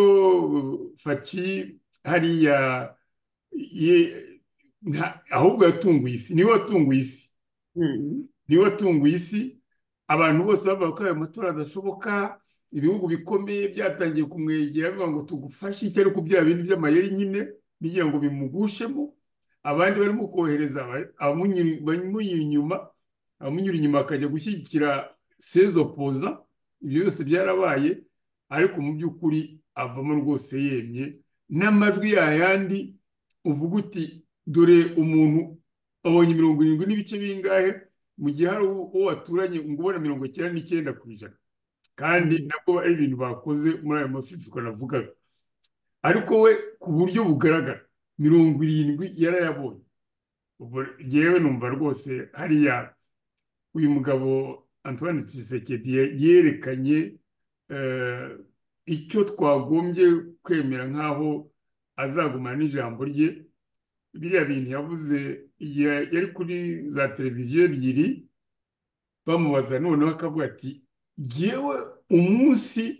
Faci hariya ye- nta- ahubwo yatunguye isi, niwe watunguye isi, Mm. niwe watunguye isi. Abantu bose bavuga ko ayo matora adashoboka, ibihugu bikomeye byatangiye kumwegera bivuga ngo tugufashe iki, ariko bya bindi by'amayeri nyine bigira ngo bimugushemo. Abandi barimo kohereza aba- abamunyura abamunyura inyuma, abamunyura inyuma akajya gushyigikira ses opposants. Ibyo byose byarabaye, ariko mu by'ukuri avamo rwose yemye n'amajwi yayandi, uvuga uti dore umuntu abonye mirongo irindwi n'ibice bingahe, mu gihe hari uwo uwo waturanye ngo ubona mirongo icyenda n'icyenda ku ijana, kandi Mm. nabwo ari ibintu bakoze muri ayo mafifuko navugaga. Ariko we ku buryo bugaragara mirongo irindwi yarayabonye. Ubwo yewe numva rwose hariya uyu mugabo Antoine Tshisekedi yerekanye eh, icyo twagombye kwemera nk'aho azagumana n'ijambo rye. Biriya bintu yavuze, ya- yari kuri za televiziyo ebyiri bamubaza, noneho akavuga ati jyewe umunsi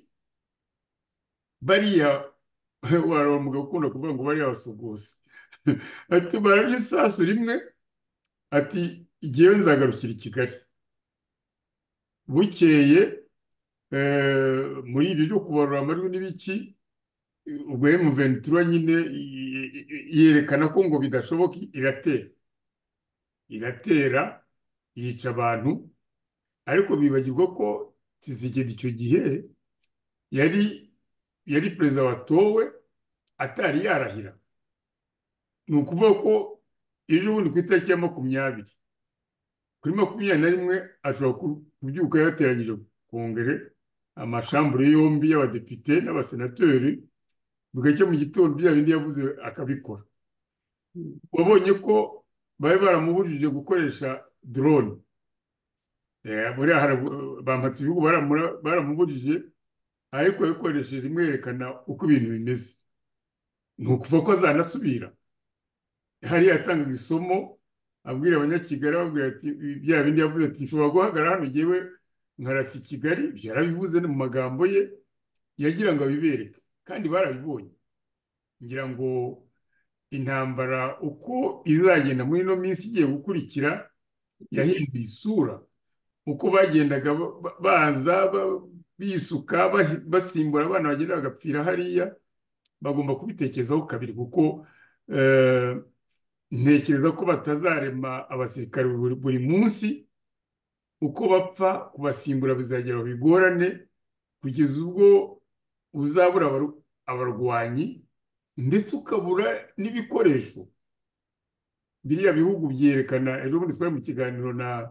bariya wari umugabo ukunda kuvuga ngo bariya basuguzi ati baraje isasu rimwe, ati jyewe nzagarukira i Kigali. Bukeye eh, muri ibyo byo kubarura amajwi n'ibiki, ubwo emu ventura nyine i- i- i- yerekana ko ngo bidashoboka, iratera iratera yica abantu, ariko bibagirwa ko Tshisekedi icyo gihe yari yari perezida watowe atari yarahira. Ni ukuvuga ko ejo bundi ku itariki ya makumyabiri kuri makumyabiri na rimwe ashobora ku- kubyuka yateranyije kongere, amashambure yombi y'abadepite n'abasenateri, bugacya mu gitondo bya bindi yavuze akabikora. Mm. Wabonye ko bari baramubujije gukoresha drone. Eh, buriya harabu- bampatse ibihugu baramura- baramubujije, ariko yakoresheje rimwe yerekana uko ibintu bimeze. Ni ukuvuga ko azanasubira. Hariya yatangaga isomo abwira abanyakigali, ababwira ati bya bindi yavuze ati nshobora guhagarara hano jyewe nkarasa i Kigali. Ibyo yarabivuze no mu magambo ye, yagira ngo abibereke, kandi barabibonye. Ngira ngo intambara uko izagenda muri ino minsi igiye gukurikira yahinduye isura. Uko bagendaga ba- ba- baza ba- bisuka bahi- basimbura abana bagenda bagapfira hariya, bagomba kubitekerezaho kabiri, kuko eh, ntekereza ko batazarema abasirikare buri buri munsi. Uko bapfa kubasimbura bizagera aho bigorane, kugeza ubwo uzabura abaru- abarwanyi, ndetse ukabura n'ibikoresho. Biriya bihugu byerekana, ejo bundi twari mu kiganiro na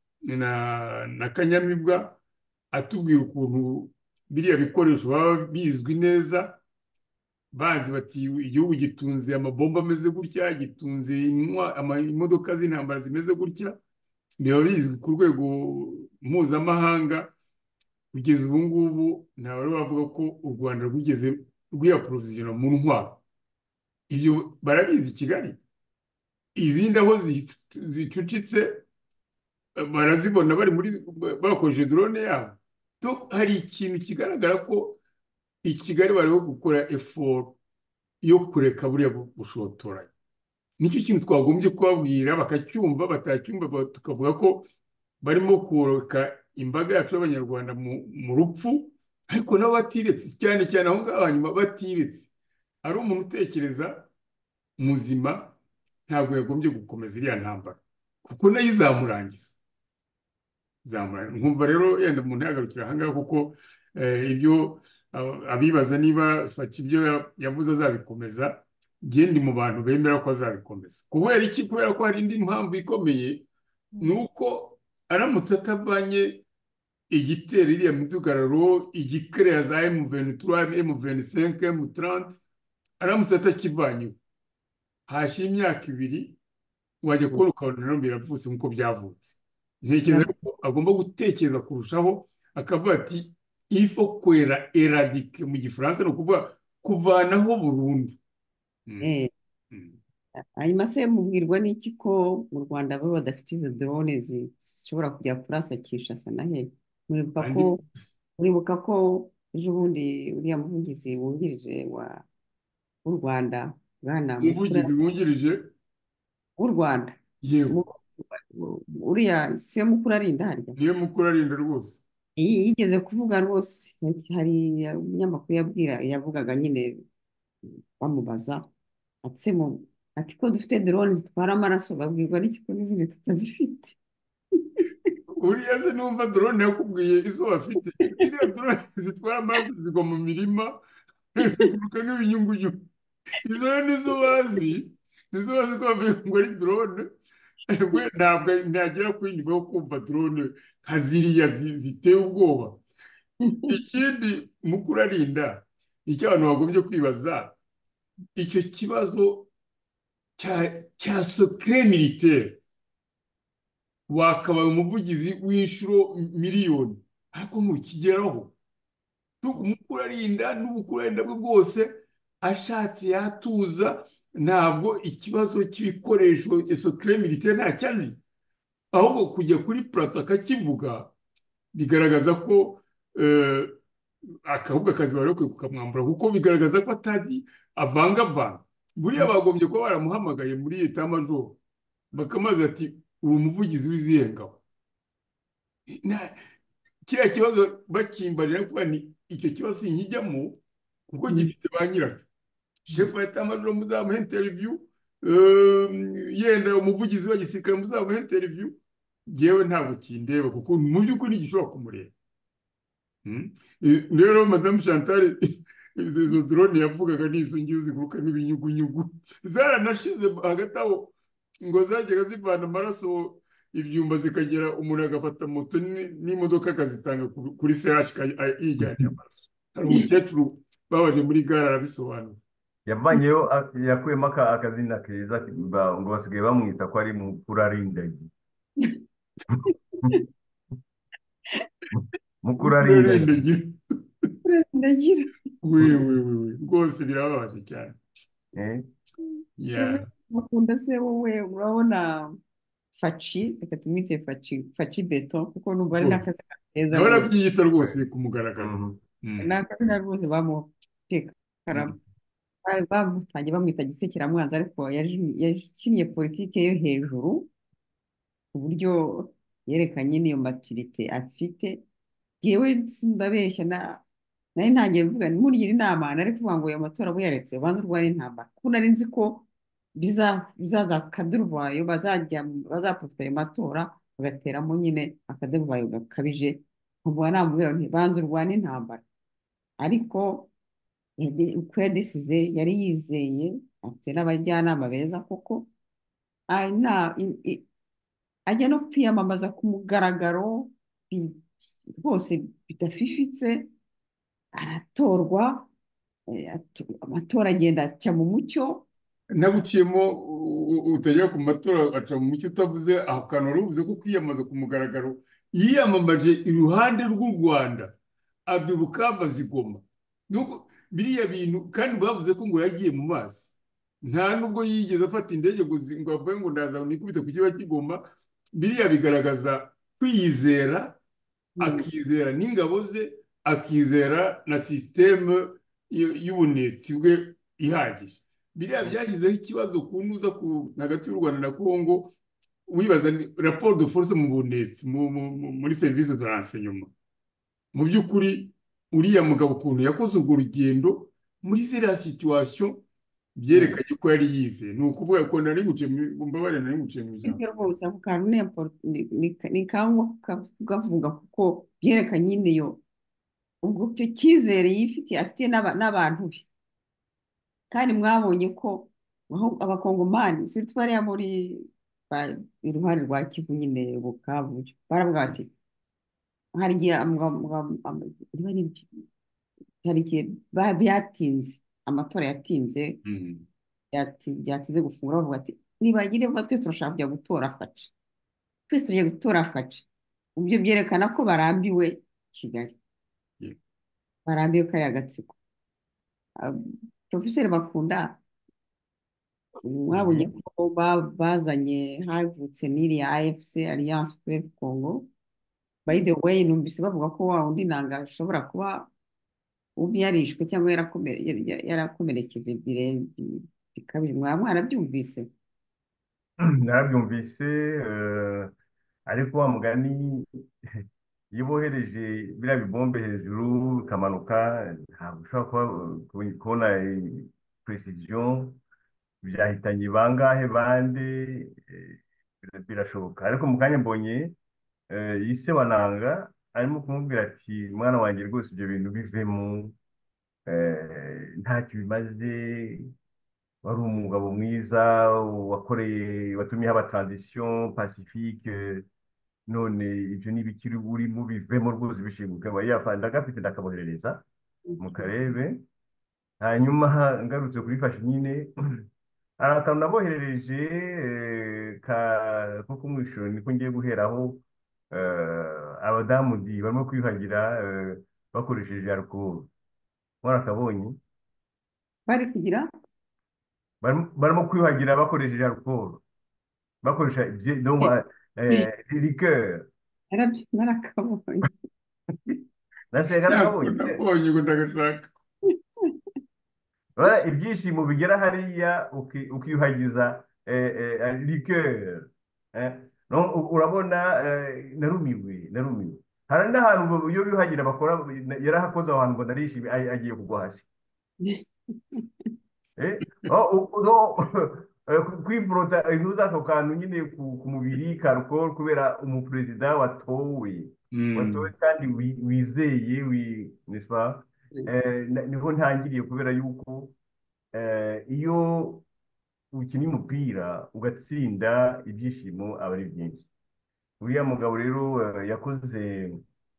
na na Kanyamibwa atubwira ukuntu biriya bikoresho baba bizwi neza, bazi bati igihugu gitunze amabomba ameze gutya, gitunze intwa- ama- imodoka z'intambara zimeze gutya, biba bizwi ku rwego mpuzamahanga. Kugeza ubu ngubu ntawe wari wavuga ko u Rwanda rwigeze rwiyaporoviziyona mu ntwaro. Ibyo barabizi i Kigali. Izindi aho zi- zicucitse barazibona bari muri bakoresheje drone yabo. Donc, hari ikintu kigaragara ko i Kigali bariho gukora effort yo kureka buriya bu- bushotoranyi. nicyo kintu twagombye kubabwira bakacyumva, batacyumva ba- tukavuga ko barimo koroka imbaga yacu y'Abanyarwanda mu mu rupfu, ariko nabo batiretse, cyane cyane aho ngaho hanyuma batiretse. Ari umuntu utekereza muzima ntabwo yagombye gukomeza iriya ntambara, kuko nayo izamurangiza izamurangiza. Nkumva rero yenda umuntu yagarukira aha ngaha, kuko eh, ibyo ah, abibaza niba Faci ibyo ya- yavuze azabikomeza, njye ndi mu bantu bemera ko azabikomeza. Kubera iki? Kubera ko hari indi mpamvu ikomeye, ni uko aramutse atavanye igitero iriya midugararo igikereya za emu ventura, emu venticinq, emu trente, aramutse atakivanyeho, hashira imyaka ibiri wajya kubona ukabona rero biravutse nk'uko byavutse. Ntekereza ko agomba gutekereza kurushaho, akavuga ati ifo kwera eradike, mu gifaransa ni ukuvuga kuvanaho burundu. Mm. Eh, Mm. hanyuma se mubwirwa n'iki ko mu Rwanda bo badafite izo drone zi- zishobora kujya kurasa Kinshasa na he? Muribuka Kandi ko muribuka ko ejo bundi uriya muvugizi wungirije wa w'u Rwanda bwana Mukura umuvugizi wungirije, w'u Rwanda yewe umuvugizi wa- uriya siyo Mukura arinda harya niyo mukuru arinda rwose. Yi- yigeze kuvuga rwose, hari umunyamakuru yabwira yavugaga nyine bamubaza ati se mu ati ko dufite drone zitwara amaraso, babwirwa n'iki ko n'izindi tutazifite? Uriya se numva drone yakubwiye izo bafite, ziriya drone zitwara amaraso zigwa mu mirima ziguruka nk'ibinyugunyugu. Izo rero nizo bazi, nizo bazi ko bavuye ngo ari drone. We ntabwo ntagera kuri nivo yo kumva drone nka ziriya zi- ziteye ubwoba. Ikindi mukuru arinda, icyo abantu bagombye kwibaza, icyo kibazo cya cya secret militaire wakabaye umuvugizi w'inshuro miliyoni, ariko ntukigeraho. Mukuru arinda n'ubukuru arinda bwe bwose, ashatse yatuza, ntabwo ikibazo cy'ibikoresho secret militaire ntacyo azi, ahubwo kujya kuri plateau akakivuga bigaragaza ko eh, akavuga akazi bari bakwiye kukamwambura, kuko bigaragaza ko atazi avangavanga. Buriya bagombye kuba baramuhamagaye muri eta majoro bakamaze ati uri umuvugizi w'izihe ngabo. Na- kiriya kibazo bakimbarira kuba ni icyo kibazo sinkijyamo kuko gifite ba nyiracyo. Shefu wa eta majoro muzamuha interview, eh, yenda umuvugizi wa gisirikare muzamuha interview, njyewe ntabwo kindeba kuko mu by'ukuri gishobora kumureba. Mm. Eh, rero madamu Chantal izo izo drone yavugaga ni izo ngizo ziguruka n'ibinyugunyugu, zaranashize hagati aho, ngo zajyaga zivana amaraso ibyumba zikagera, umuntu agafata moto ni- n'imodoka akazitanga ku- kuri C H yijyaniye amaraso. Hari umukecuru babaje muri gare arabisobanura. yavanyeyo a- yakuyemo aka- akazina keza ba- ngo basigaye bamwita ko ari mukuru arindagi. mukuru arindagi. Urarindagi. ndagira We we we we rwose birababaje cyane. Eh? Yeah. bakunda se wowe urabona Faci, reka tumwite Faci Faci Beto kuko numva ari Rwose n'akazina keza nawe rwose, arabyiyita rwose ku mugaragaro. Mhm. Mm. ni akazina rwose bamupeka Mm. bamutangiye bamwita gisekeramwanzi, ariko yaji- yakiniye politike yo hejuru ku buryo yerekanye n'iyo maturite afite. Yewe simbabeshya na nari ntangiye mvuga ntimurigire inama, nari kuvuga ngo ayo matora buyaretse ubanza urwane intambara, kuko nari nzi ko biza- bizaza akaduruvayo, bazajya bazaprofita ayo matora bagateramo nyine akaduruvayo gakabije, nkuvuga namubwira nti banza urwane intambara. Ariko yade- uko yadisize yari yizeye, afite n'abajyanama beza koko, ari na- i- i- ajya no kwiyamamaza ku mugaragaro bi- rwose bidafifitse, aratorwa, eh, atu- amatora agenda aca mu mucyo. Naguciyemo u- u- utagera ku matora aca mu mucyo utavuze aho kantu wari uvuze ko kwiyamamaza ku mugaragaro, yiyamamaje iruhande rw'u Rwanda, ava i Bukavu aza i Goma. Nuko biriya bintu kandi bavuze ko ngo yagiye mu mazi, nta nubwo yigeze afata indege ngo zi- ngo avuge ngo ndaza nikubite ku kibuga cy'i Goma. Biriya bigaragaza kwiyizera, Mm. akizera n'ingabo ze, akizera na sisiteme y'ubunetsi bwe ihagije. biriya byashyizeho ikibazo ku ntuza ku hagati y'u Rwanda na Congo, wibaza ni raporo de force mu bunetsi mu- mu- mu- muri serivisi de renseignement. Mu by'ukuri uriya mugabo ukuntu yakoze urwo rugendo muri ziriya situation byerekanye ko yari yize. Ni ukuvuga ko nari nguciye mu mbabare nari nguciye mu ijambo. Ibyo rwose ako kantu ni impor- ni- ni- ni kangwa kugavuga kuko byerekanye nyine yo ubwo icyo cyizere yifitiye afitiye n'aba- n'abantu be, kandi mwabonye ko aho abakongomani surtout bariya muri ba- iruhande rwa Kivu nyine Bukavu baravuga bati hari igihe amwa- amwa- am- niba ari ibyo- hari igihe ba- byatinze amatora yatinze Mm. yati- byatinze gufungura bavuga ati nibagire vuba twese turashaka kujya gutora faci, twese tugiye gutora faci. Ibyo byerekana ko barambiwe Kigali, Yeah. barambiwe kariya gatsiko. Ah, Profeseri Bakunda mwabonye ko ba- bazanye havutse n'iriya A F C Alliance Fleuve Congo. By the way numvise bavuga ko wa undi nanga ashobora kuba ubu yarishwe cyangwa yarakome- ya- ya- yarakomerekeje bire- bi- bikabije, mwaba mwarabyumvise? narabyumvise, eh, ariko wa mugani iyo bohereje biriya bibombe hejuru bikamanuka ntabwo ushobora kuba ku- kubona precision byahitanye bangahe bande, eh, birashoboka. Ariko mu kanya mbonye eh, ise wa Nanga arimo kumubwira ati mwana wanjye rwose ibyo bintu bivemo, eh, ntacyo bimaze, wari umugabo mwiza wakoreye watumye haba transition pacifique, none ibyo n'ibikiri urimo bivemo rwose bishibuke. Yafanda ndagafite ndakaboherereza mu karebe. Hanyuma ha- ngarutse kuri fashe nyine hari akantu naboherereje, eh, ka ko kumwishura niko ngiye guheraho. eh, abadamu di barimo kwiyuhagira eh, bakoresheje alcool, mwarakabonye? Bari kugira Barimo barimo kwiyuhagira bakoresheje alcool, bakoresha ibye- donc eh, liqueur. narabyo narakabonye. Nasega Ntabwo nakabonye. nabonye ngo ndagashaka. Voilà, ibyishimo bigera hariya uki- ukiyuhagiza eh, eh, liqueur. Eh. No, u- urabona, eh, narumiwe narumiwe. Hari n'ahantu iyo biyuhagira bakora, yarahakoze aho hantu ngo narishimye, ay- agiye kugwa hasi. Eh? Oh, u- no, eh, kwifurota intuza ako kantu nyine ku, ku mubiri ka alcool kubera umuperezida watowe watowe Mm. kandi wi- wizeye wi, n'est-ce pas? Eh, na- niho ntangiriye kubera yuko eh, iyo ukina umupira ugatsinda ibyishimo aba ari byinshi. Uriya mugabo rero eh, yakoze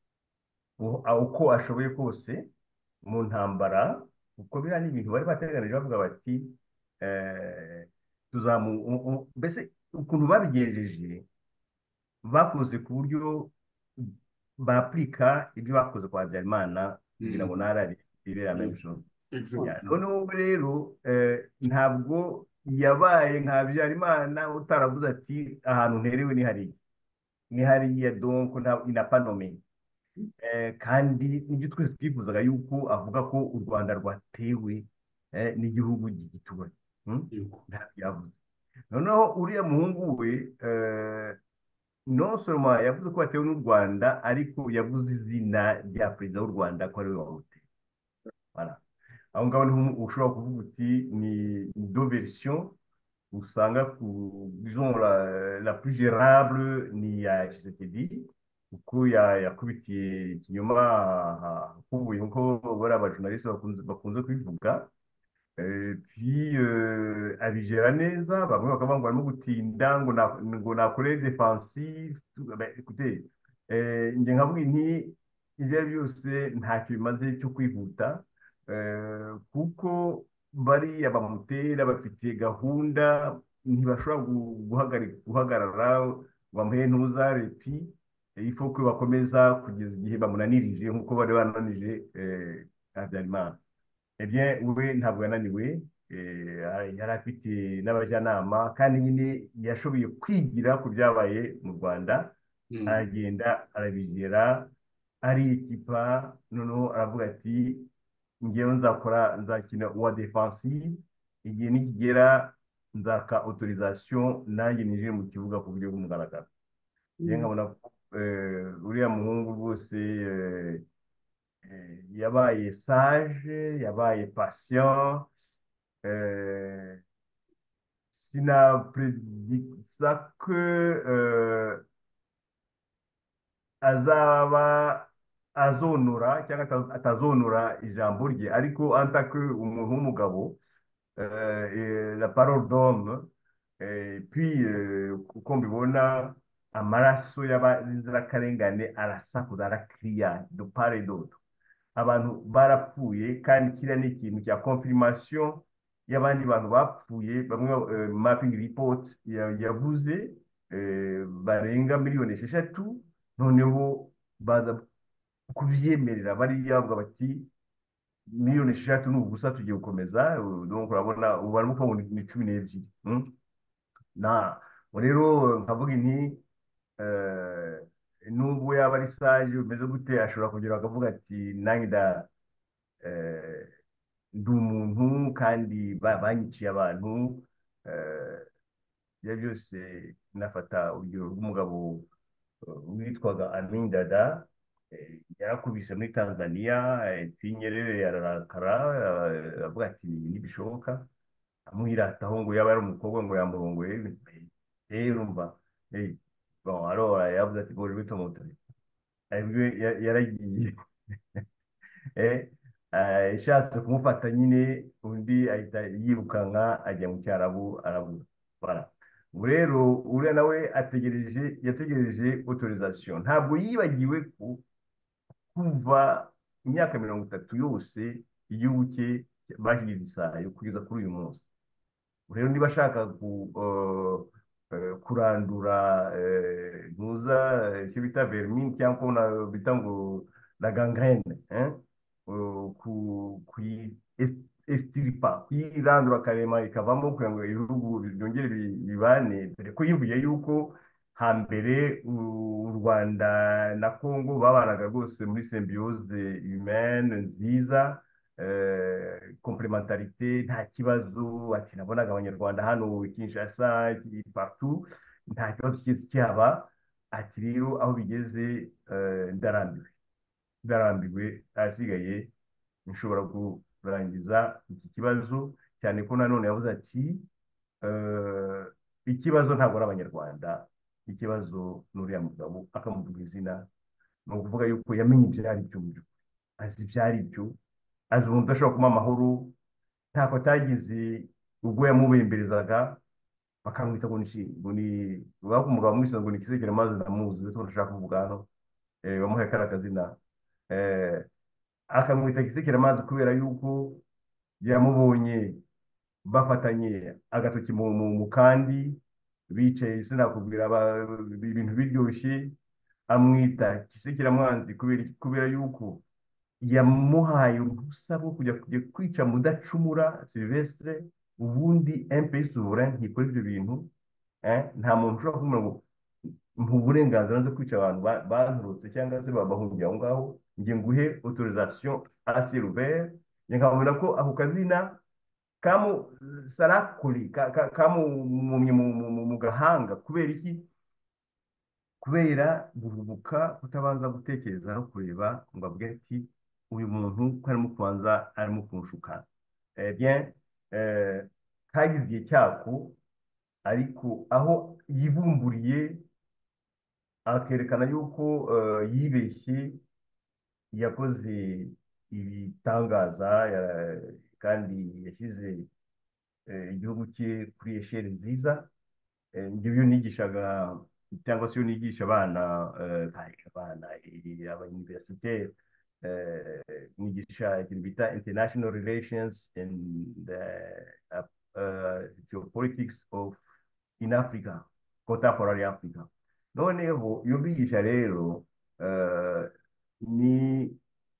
u- uko ashoboye kose mu ntambara, kuko biriya ni ibintu bari bateganije bavuga bati eh, tuzamu u- u- mbese ukuntu babigenjeje bakoze ku buryo bapurika ibyo bakoze kwa Habyarimana kugira ngo Mm. narari ibe la même Mm. chose. Exactly. Ya, noneho rero eh, ntabwo yabaye nka Habyarimana utaravuze ati ahantu nterewe ni hariya ni hariya, donc nta inapanome. Eh, kandi nibyo twese twifuzaga yuko avuga ko u Rwanda rwatewe eh, n'igihugu gituwe. Hmm? Yego. Ntabyo yavuze. Noneho uriya muhungu we eh, non seulement yavuze ko yatewe n'u Rwanda, ariko yavuze izina rya perezida w'u Rwanda ko ari we wamuteye. Voilà. Aho ngaho niho ushobora kuvuga uti ni deux versions usanga ku disons la, la plus gérable ni ya Tshisekedi kuko ya- yakubitiye ikinyoma akubuye nkuko bari abajournaliste bakunze bakunze kubivuga. Eh, puis euh, abigera neza, bamwe bakavuga ngo arimo gutinda ngo na- ngo nakore defensive. Ben, écoutez, eh, njye nkavuga nti ibyo ari byo byose ntacyo bimaze cyo kwihuta, eh, kuko bariya bamutera bafite gahunda, ntibashobora gu- guhagari- guhagarara ngo bamuhe ntuza repi. Il faut ko bakomeza kugeza igihe bamunanirije nk'uko bari bananije eh, Habyarimana. Eh bien, we ntabwo yananiwe, eh, yari afite n'abajyanama kandi nyine yashoboye kwigira ku byabaye mu Rwanda, Mm. aragenda arabigera arikipa, noneho aravuga ati ngewe nzakora nzakina uwa defensive, igihe nikigera nzaka autorisation nanjye ninjire mu kibuga ku buryo bw'umugaragaro. Njye Mm. nkabona ko eh, uriya muhungu rwose eh, eh, yabaye sage, yabaye patient, eh, sinapredikisa ko eh, azaba azonora cyangwa ata- atazonora ijambo rye, ariko antake umuntu w'umugabo, euh, et la parole d'homme, et puis euh, uko mbibona amaraso y'inzirakarengane arasakuza arakiriya de part et d'autre, abantu barapfuye kandi kiriya ni ikintu cya confirmation y'abandi bantu bapfuye bamwe, eh, mapping report ya- yavuze eh, barenga miliyoni esheshatu, noneho baza kubyemerera bariya bavuga bati miliyoni esheshatu ni ubusa tugiye gukomeza, eh, donc urabona ubu barimo kuvuga ngo ni cumi n'ebyiri. Hmm? na rero nkavuga nti eh, nubwo yaba ari sage umeze gute ashobora kugira akavuga ati nanjye nda eh, ndi umuntu kandi ba- banyiciye abantu, eh, ibyo byose nafata urugero rw'umugabo eh, witwaga Amin Dada, eh, yarakubise muri Tanzania, eh, puis Nyerere ararakara, eh, avuga ati ntibishoboka, amwirataho ngo yaba ari umukobwa ngo yamurongoye. rero mba eh, bon alors yavuze ati bon je vais te montrer. Aribwo ya- yaragiye eh, eh, ishatse kumufata nyine undi ahita yirukanka ajya mu cyarabu arabura. Voilà. Ubu rero uriya nawe ategereje yategereje autorisation, ntabwo yibagiwe ko kuva imyaka mirongo itatu yose igihugu cye bashyize isayo kugeza kuri uyu munsi. Rero niba ashaka ku, eh, eh, kurandura eh, ntuza eh, icyo bita vermine cyangwa ko na- bita ngo la gangrene, eh, eh, ku kuyi es- estirpa kuyirandura karema ikavamo kugira ngo ibihugu byongere bi- bibane, dore ko yivuye yuko hambere u u Rwanda na Congo babanaga rwose muri symbiose humaine nziza, eh, complementarité nta kibazo, ati nabonaga abanyarwanda hano Kinshasa partout nta kibazo cyose cyaba, ati rero aho bigeze eh, ndarambiwe ndarambiwe ahasigaye nshobora kurangiza iki kibazo, cyane ko nanone yavuze ati eh, ikibazo ntabwo ari abanyarwanda, ikibazo ni uriya mugabo, akamuvuga izina, ni ukuvuga yuko yamenye ibyo ari byo mu by'ukuri, azi ibyo ari byo, azi umuntu udashobora kumuha amahoro, ntako atagize ubwo yamubemberezaga bakamwita ngo ni iki- ngo ni ubwo umugabo amwise ngo ni Kisekera maze ndamuzi bityo ndashaka kuvuga hano, eh, bamuhaye kariya kazina, eh, akamwita Kisekera maze kubera yuko yamubonye bafatanye agatoki mu mu mu kandi bicaye sinakubwira aba- ibintu biryoshye, amwita Kisekera kubera iki? Kubera yuko yamuhaye uruhusa rwo kujya kujya kwica Mudacumura Silvestre, ubundi M P souverain ntikora ibyo bintu, eh, nta muntu ushobora kumubwira ngo mpa uburenganzira nze kwica abantu ba- banturutse cyangwa se bahungiye aho ngaho, njye nguhe autorisation assez ouvert. Njye nkabona ko ako kazina kamu sarakuri ka- ka- kamumumye mu mu- mu- mu gahanga, kubera iki? Kubera guhubuka kutabanza gutekereza no kureba ngo avuge ati uyu muntu ko arimo kubanza arimo kunshuka. Eh bien, eh, kagize igihe cyako, ariko aho yibumburiye akerekana yuko eh, yibeshye, yakoze ibitangaza, ya- kandi yashyize eh, igihugu cye kuri esheri nziza. Eh, njye iyo nigishaga cyangwa se iyo nigisha abana, eh, nkahiga abana eh, abanyuniversite, eh, nigisha ikintu bita international relations and uh, uh, geopolitics of in Africa, contemporary Africa. Noneho iyo bigisha rero, eh, ni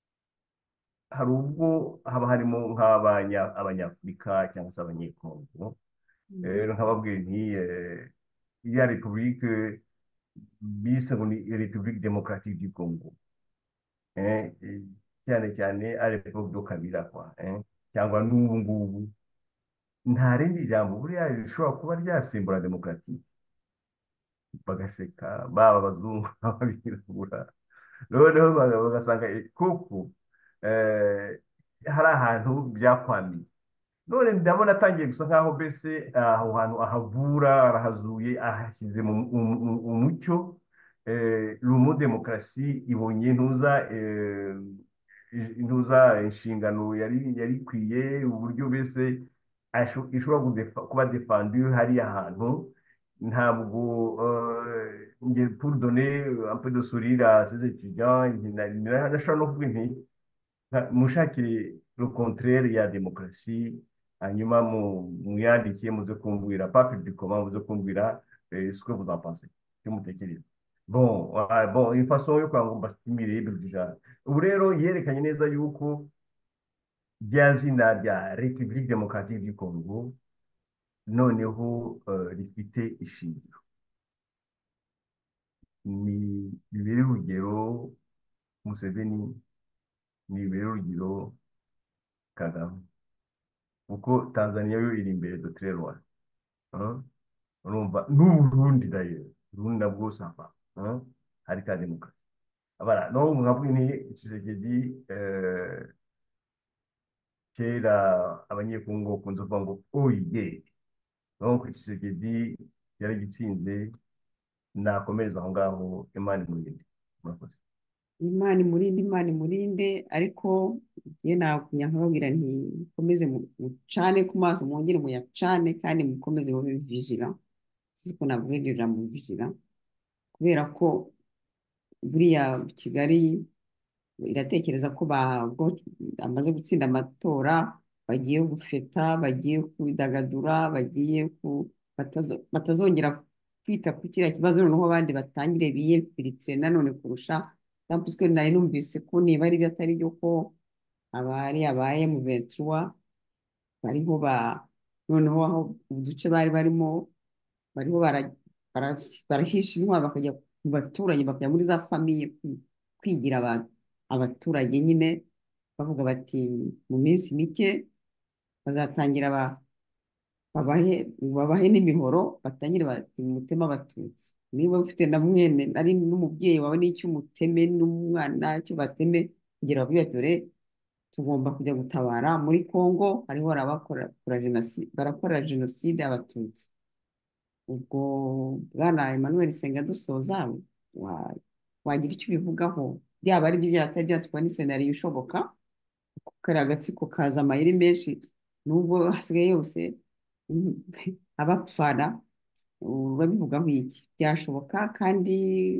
hari ubwo haba harimo nk'abanya abanyafurika cyangwa se abanyekongo, Mm. rero nkababwira nti eh, ya repubulike bise ngo ni République démocratique du Congo, eh, eh, cyane cyane ari Paul do Kabila kwa, eh, cyangwa n'ubu ngubu nta rindi jambo buriya rishobora kuba ryasimbura demokarasi. Bagaseka baba abazungu abirabura, noneho baga- bagasanga eh, kuko eh, hari ahantu byakwamiye. None ndabona atangiye gusa nkaho mbese aho hantu ahavura arahazuye ahashyize mu mu- mu- umucyo. eh, Lumu demokarasi ibonye ntuza eh, ntuza inshingano yari yari ikwiye uburyo mbese asho- ishobora kudefa- kuba defandu hariya hantu. Ntabwo eh, nge pour donner un peu de sourire à ces étudiants, ndashobora no kuvuga nti nka- mushakire le contraire ya demokarasi, hanyuma mu muyandike muze kumbwira pas publiquement, muze kumbwira eh, ce que vous en pensez, icyo mutekereza. Bon, ah, bon, une façon yo kugira ngo mbastimire déjà. Ubu rero yerekanye neza yuko rya zina rya République démocratique du Congo noneho eh, rifite ishingiro, ni bibere urugero Museveni, ni bibere urugero Kagame, kuko Tanzania yo iri imbere de très loin. Hein? Urumva n'Uburundi d'ailleurs, Uburundi nabwo sava, hein? Hari ka demokarasi. Voilà, donc nkavuga nti Tshisekedi eh, kera abanyekongo bakunze kuvuga ngo oye, donc Tshisekedi yaragitsinze, nakomereza aho ngaho, Imana imurinde. Murakoze. Imana imurinde, Imana imurinde, ariko njye nakunya nkababwira nti mukomeze mu- mucane ku maso, mwongere muyacane kandi mukomeze mube vigila. Siko navuga iryo jambo vigila, kubera ko buriya Kigali iratekereza ko bago- bamaze gutsinda amatora, bagiye gufeta, bagiye kwidagadura, bagiye ku batazo- batazongera kwita ku kiriya kibazo, noneho abandi batangire biyemfiritire nanone kurusha. Puisque nari numvise ko niba ari byo atari byo, ko abari abaye mu ventura bariho ba noneho aho uduce bari barimo bariho bara- bara- barahisha intwaro bakajya mu baturanyi, bakajya muri za famiye kwi- kwigira aba- abaturage nyine, bavuga bati mu minsi mike bazatangira ba- babahe babahe n'imihoro, batangire bati mutema abatutsi, niba ufite na mwene ari n'umubyeyi wawe n'icyo umuteme n'umwana icyo bateme, kugira ngo dore tugomba kujya gutabara muri Congo, hariho barabakora jenoside, barakora jenoside abatutsi. Ubwo bwana Emmanuel Senga dusoza, wa- wagira icyo ubivugaho, byaba ari byo byatari byatwa ni senariyo ishoboka, kuko kariya agatsiko kaza amayeri menshi, nubwo hasigaye yose abapfana, babivugaho iki byashoboka, kandi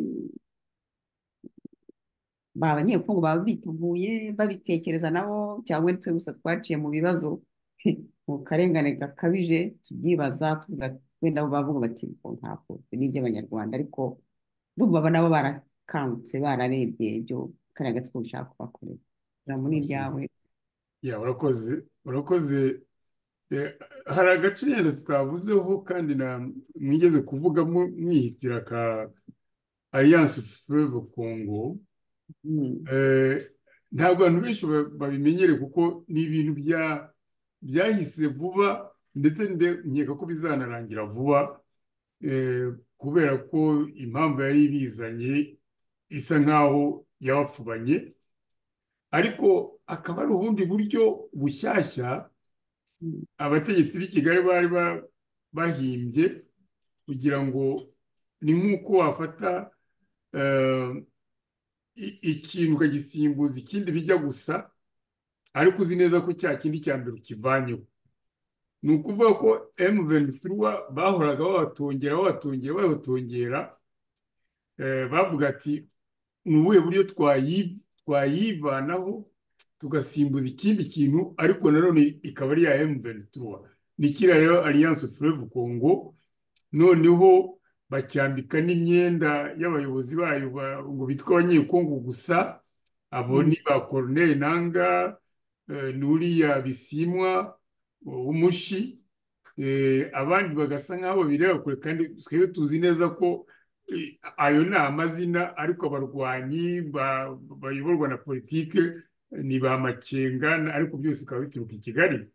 ba abanyekongo baba biteguye babitekereza nabo, cyangwa twe gusa twaciye mu bibazo mu karengane gakabije tubyibaza tuvuga, wenda bo bavuga bati ngo ntabwo ni iby'abanyarwanda, ariko ndumva nabo barakangutse bararebye ibyo kariya gatsiko bishaka kubakorera. Ijambo ni iryawe. ya urakoze urakoze. Eh, hari agace nyine tutavuzeho kandi na mwigeze kuvugamo mwihitira ka Alliance Fleuve Congo. Mm. Eh, ntabwo abantu benshi ba- babimenyere kuko ni ibintu bya byahise vuba, ndetse nde- nkeka ko bizanarangira vuba, eh, kubera ko impamvu yari ibizanye isa nkaho yabapfubanye, ariko akaba ari ubundi buryo bushyashya Mm. abategetsi b'i Kigali bari ba- bahimbye, kugira ngo ni nk'uko wafata eh, i- ikintu ukagisimbuza ikindi bijya gusa, ariko uzi neza ko cya kindi cya mbere ukivanyeho. Ni ukuvuga ko emu ventura bahoraga babatongera babatongera babatongera, eh, bavuga ati ni ubuhe buryo twayi- twayivanaho tugasimbuza ikindi kintu, ariko nanone ikaba ari iya emu ventura. Ni kiriya rero Alliance Fleuve Congo, noneho bacyambika n'imyenda y'abayobozi bayo ba- ngo bitwa abanyekongo gusa. Abo Mm. ni ba Corneille Nangaa, eh, n'uriya Bisimwa w'umushi, eh, abandi bagasa nk'aho babireba kure, kandi twebwe tuzi neza ko eh, ayo ni amazina, ariko abarwanyi ba- bayoborwa na politike ni ba Makenga, ariko byose bikaba bituruka i Kigali.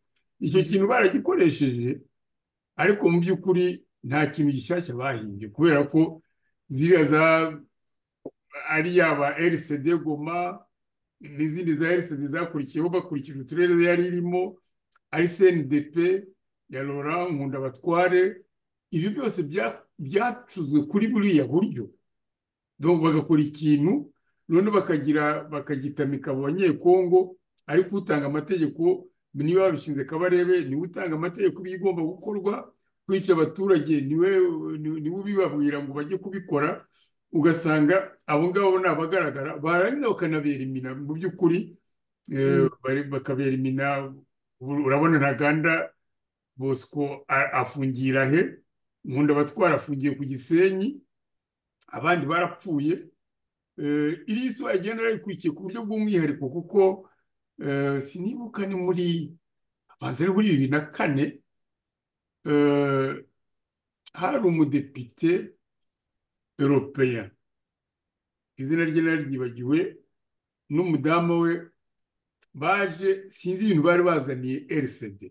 icyo kintu baragikoresheje, ariko mu by'ukuri nta kintu gishyashya bahimbye, kubera ko ziriya za ari yaba R C D Goma n'izindi za R C D zakurikiyeho bakurikije uturere yari irimo, ari C N D P ya Laurent Nkundabatware, ibi byose bya- byacuzwe kuri buriya buryo. Donc bagakora ikintu none bakagira bakagitamika abo banyekongo, ariko utanga amategeko niwe wabishinze Kabarebe, niwe utanga amategeko y'ibigomba gukorwa, kwica abaturage niwe ni- niwe ubibabwira ngo bajye kubikora, ugasanga abo ngabo ni abagaragara, barangiza bakanabera imina mu by'ukuri, eh, Mm. bari- bakabera imina. Ubu urabona Ntaganda Bosco a- afungira he, Nkundabatwara afungiye ku Gisenyi, abandi barapfuye. Eh, iri so agenda arayikurikiye ku buryo bw'umwihariko, kuko eh, sinibuka ni muri abanza ari muri bibiri na kane, eh, hari umudepite europeya, izina rye naryibagiwe, n'umudamu we, baje sinzi ibintu bari bazaniye R C D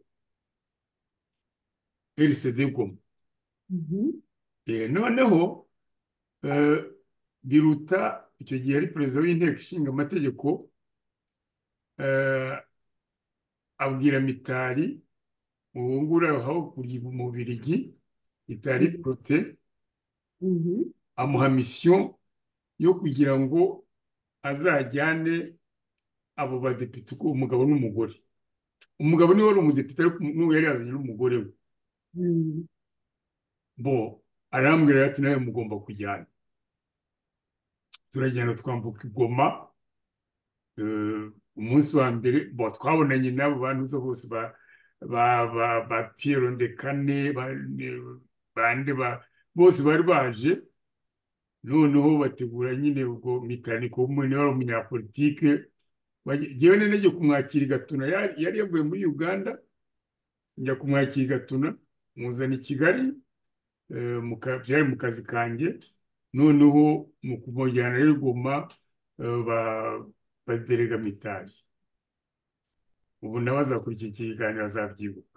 R C D Goma. Mhm. Eh, noneho eh, Biruta icyo gihe ari perezida w'inteko ishinga amategeko, eh, abwira Mitari muhungura aho mu Bubiligi, Mitari Mhm. Protais, Mhm. amuha mission yo kugira ngo azajyane abo badepite, uko umugabo n'umugore. Umugabo niwe wari umudepite, ariko n'uwo yari yazanye n'umugore we. Mm. Bo arambwira ati nawe mugomba kujyana. Turagenda twambuka i Goma. Eh, umunsi wa mbere bo twabonanye n'abo bantu bose ba ba ba ba Pierre Ndekane, ba bande ba bose bari baje. Noneho bategura nyine ubwo Mitari ko umwe wari umunyapolitike, yewe nene kumwakira i Gatuna, yari yari yavuye muri Uganda, njya kumwakira i Gatuna, muzana i Kigali, eh, mu ka- byari mu kazi kanjye. Noneho mu kumujyana rero i Goma, eh, ba baderega Mitari. Ubu nawe azakurikira iki kiganiro azabyibuka.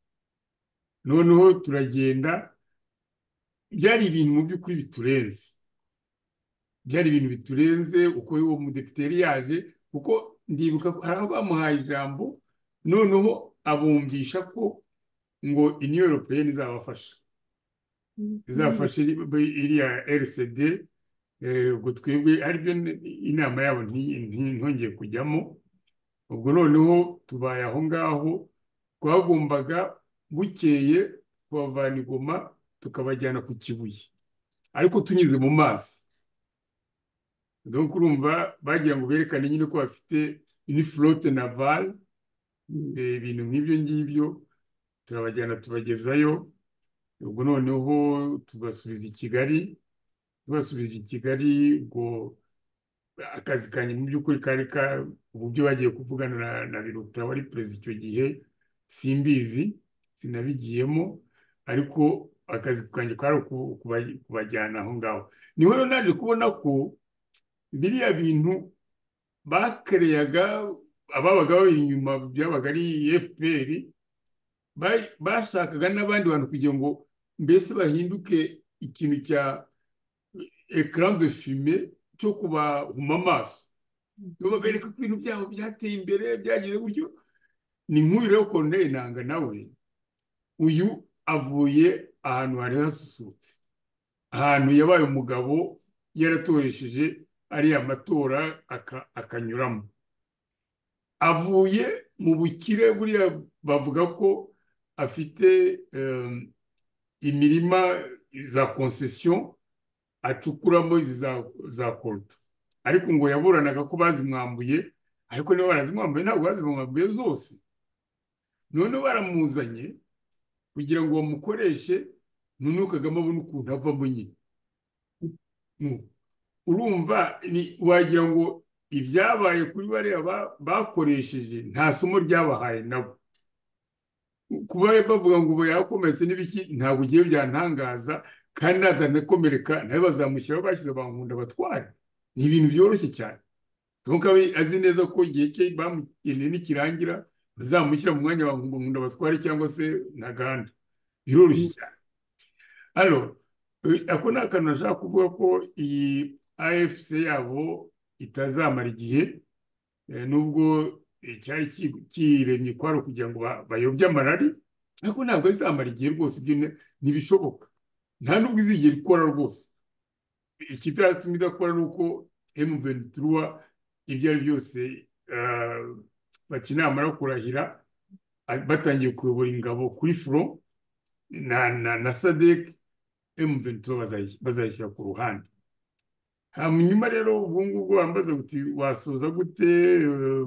Noneho turagenda, byari ibintu mu by'ukuri biturenze, byari ibintu biturenze uko uwo mudepite yari yaje, kuko ndibuka ko hari aho bamuhaye ijambo, noneho abumvisha ko ngo Union Européenne izabafasha, Mhm. izafasha iri- iriya R C D. eh, ubwo twebwe aribyo n- inama yabo nti- nti- ntongeye kujyamo. Ubwo noneho tubaye aho ngaho, twagombaga bukeye kubavana i Goma tukabajyana ku Kibuye, ariko tunyuze mu mazi. Donc urumva bagira ngo berekane nyine ko bafite une flotte navale, Mm. eh, ibintu nk'ibyo ngibyo. Turabajyana tubagezayo, ubwo noneho tubasubiza i Kigali. Tubasubije i Kigali, ubwo akazi kanjye mu by'ukuri kari ka uburyo bagiye kuvugana na, na Biruta wari perezida icyo gihe, simbizi, sinabigiyemo, ariko akazi kanjye kari uku- kuba- kubajyana aho ngaho. Niho rero naje kubona ko biriya bintu bakereyaga, ababaga bari inyuma byabaga ari F P R, ba- bashakaga n'abandi bantu kugira ngo mbese bahinduke ikintu cya écran de fumée cyo kubahuma amaso, ngo babereke ko ibintu byabo byateye imbere byagize buryo. Ni nk'uyu rero Corneille Nangaa, nawe uyu avuye ahantu hari hasusurutse, ahantu yabaye umugabo yaratoresheje ariya matora aka- akanyuramo, avuye mu bukire. Buriya bavuga ko afite eh, imirima za concession acukuramo izi za, za koruta, ariko ngo yaburanaga ko bazimwambuye, ariko niba barazimwambuye ntabwo bazimwambuye zose. None baramuzanye kugira ngo bamukoreshe, noneho Kagame abone ukuntu avamo nyine. Nu- urumva ni wagira ngo ibyabaye kuri bariya ba- bakoresheje nta somo ryabahaye nabo. Kuba bavuga ngo ubu yakomeretse n'ibiki ntabwo ugiye byantangaza, kandi natanakomereka nawe bazamushyiraho bashyize ba Nkundabatware. Ni ibintu byoroshye cyane. Donc abe azi neza ko igihe cye bamugeneye nikirangira bazamushyira mu mwanya wa nkunda batware cyangwa se ntaganda, biroroshye Mm. cyane. Alors, eh, ako ni akantu nashaka kuvuga ko iyi A F C yabo itazamara igihe, eh, nubwo eh, cyari ki- kiremye kwari kugira ngo ba- bayobye amarari, ariko ntabwo izamara igihe rwose, ibyo ni- ntibishoboka, nta nubwo izigera ikora rwose. Ikizatuma idakora ni uko M ventura ibyo ari byose, ah, bakinamara kurahira, ah, batangiye kuyobora ingabo kuri front na na na sadek, M ventura bazayi- bazayishyira ku ruhande. Hanyuma rero ubwo ngubwo wambaza uti wasoza gute? eh,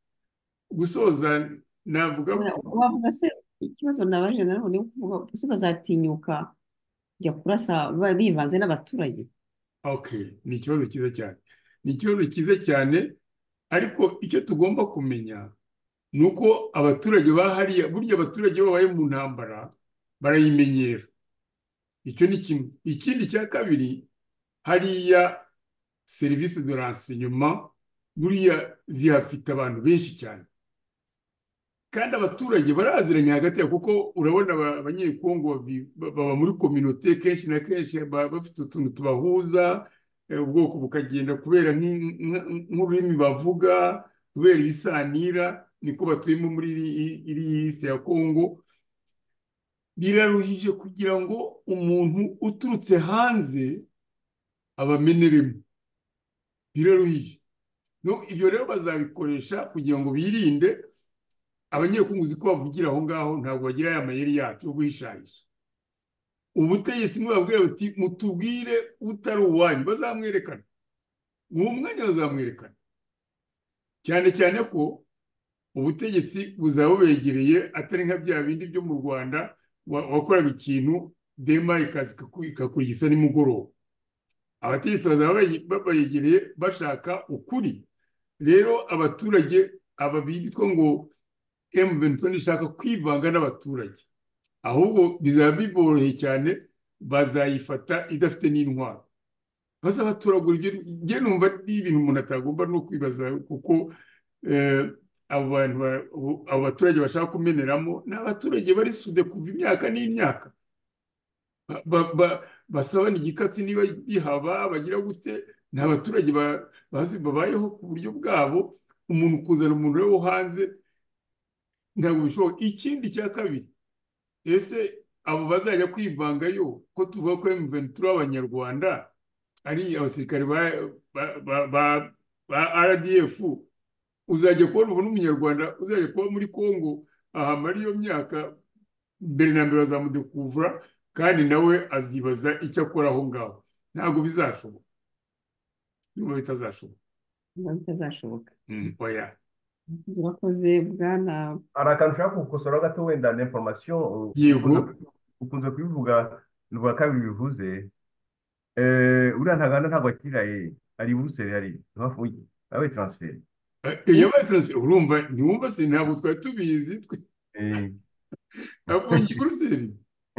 gusoza navuga Oya, ko wavuga se ikibazo nabaje nanone ni ukuvuga ese bazatinyuka kujya kurasa ba- bivanze n'abaturage? okay, ni ikibazo cyiza cyane, ni ikibazo cyiza cyane, ariko icyo tugomba kumenya ni uko abaturage ba hariya, burya abaturage iyo babaye mu ntambara barayimenyera. Icyo ni kimwe. Ikindi cya kabiri, hariya serivisi de renseignement buriya zihafite abantu benshi cyane, kandi abaturage baraziranye hagati yabo, kuko urabona aba- abanyekongo bavi- ba- baba muri kominote kenshi na kenshi, baba bafite utuntu tubahuza, eh, ubwoko bukagenda kubera nk'i- nk- nk'ururimi bavuga, kubera ibisanira, niko batuyemo muri iri- iriya isi ya Kongo. Biraruhije kugira ngo umuntu uturutse hanze abameneremo, biraruhije. No, ibyo rero bazabikoresha kugira ngo birinde abanyekongo, uzi ko bavugira aho ngaho, ntabwo bagira ya mayeri yacu yo guhishahisha. Ubutegetsi nibabwira buti mutubwire utari uwanyu, bazamwerekana, uwo mwanya bazamwerekana, cyane cyane ko ubutegetsi buzaba bubegereye, atari nka bya bindi byo mu Rwanda, wa- wakoraga ikintu dema ikaza ikaku- ikakurigisa nimugoroba. Abategetsi bazaba bayi- babayegereye bashaka ukuri. Rero abaturage aba bitwa ngo M ventura ishaka kwivanga n'abaturage, ahubwo bizaba biboroheye cyane, bazayifata idafite n'intwaro, bazabaturagura. Ibyo njye numva ari ibintu umuntu atagomba no kwibaza, kuko eh, abo bantu ba- abo abo baturage bashaka kumeneramo ni abaturage bari sude kuva imyaka n'imyaka, ba- ba- ba- basabana igikatsi niba bihaba, bagira gute, ni abaturage ba- bazi babayeho ku buryo bwabo. Umuntu kuzana umuntu rero wo hanze ntabwo bishoboka. Ikindi cya kabiri, ese abo bazajya kwivangayo, ko tuvuga ko M ventura abanyarwanda ari abasirikare ba, ba, ba, ba, ba R D F, uzajya kubona ubu n'umunyarwanda uzajya kuba muri Congo ahamara iyo myaka, mbere na mbere bazamudekuvura, kandi nawe azibaza icyo akora aho ngaho. Ntabwo bizashoboka, niba bitazashoboka. Niba bitazashoboka. Mm, oya. Urakoze bwana. hari akantu ushaka gukosora gato, wenda na information Yego. ukunze kubivuga ni ubwa kabiri bivuze. Eh, uriya ntaganda ntabwo akiraye, ari i Buruseli, ari ntiwafuye abaye transfer. Eh, iyo bayitanze urumva, ntiwumva se, ntabwo twari tubizi twe. Eh, Afungiye i Buruseli.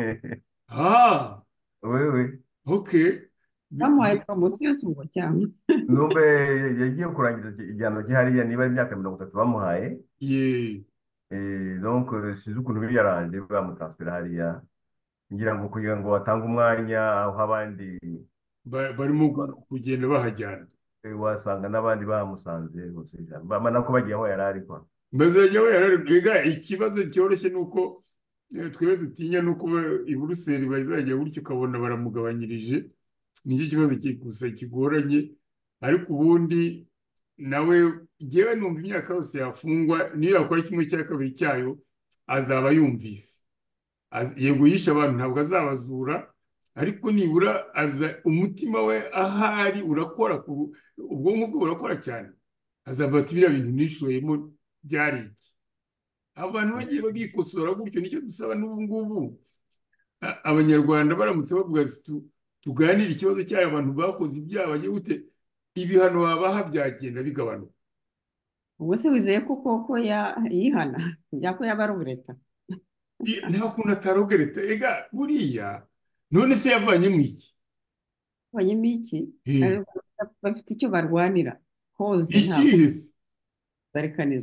Ah, wewe okay. Bi- Bamuhaye bi- poromosiyo si ubwo cyangwa? nube yagiye kurangiza igihano cye hariya, niba ari imyaka mirongo itatu bamuhaye. ye Eh, donc eh, sinzi ukuntu biyaranze bamutransfera hariya, ngira ngo kugira ngo batange umwanya aho abandi, ba- barimo gu- kugenda bahajyana, eh, wasanga n'abandi bamusanze hose, bamana ko bagiye aho yari ari kwa. bazajya bayararega. Ikibazo cyoroshye ni uko eh, twebwe dutinya, ni uko ba- i Buruseli bazajya gutyo ukabona baramugabanyirije. Nicyo kibazo ki- gusa kigoranye, ariko ubundi nawe jyewe numva imyaka yose yafungwa, niyo yakora kimwe cya kabiri cyayo azaba yumvise. Az- yego yishe abantu, ntabwo azabazura, ariko nibura aza umutima we ahari urakora, ku- ubwonko bwe burakora cyane. Azavuga ati biriya bintu nishoyemo byari iki. Abantu bagiye babikosora gutyo, nicyo dusaba n'ubu ngubu. A- abanyarwanda baramutse bavuga ati tu- tuganire ikibazo cy'ayo abantu bakoze ibyaha bagiye gute, ibihano babaha byagenda bigabanuka. Ubwo se wizeye ko koko ya- yihana byako yaba ari ubureta? I- nta kuntu atarogereta, ega buriya none se yavanyemo iki? Abanyemo iki? Eh, Ariko bafite icyo barwanira, hoze ntabwo ikihe se? barekaniza.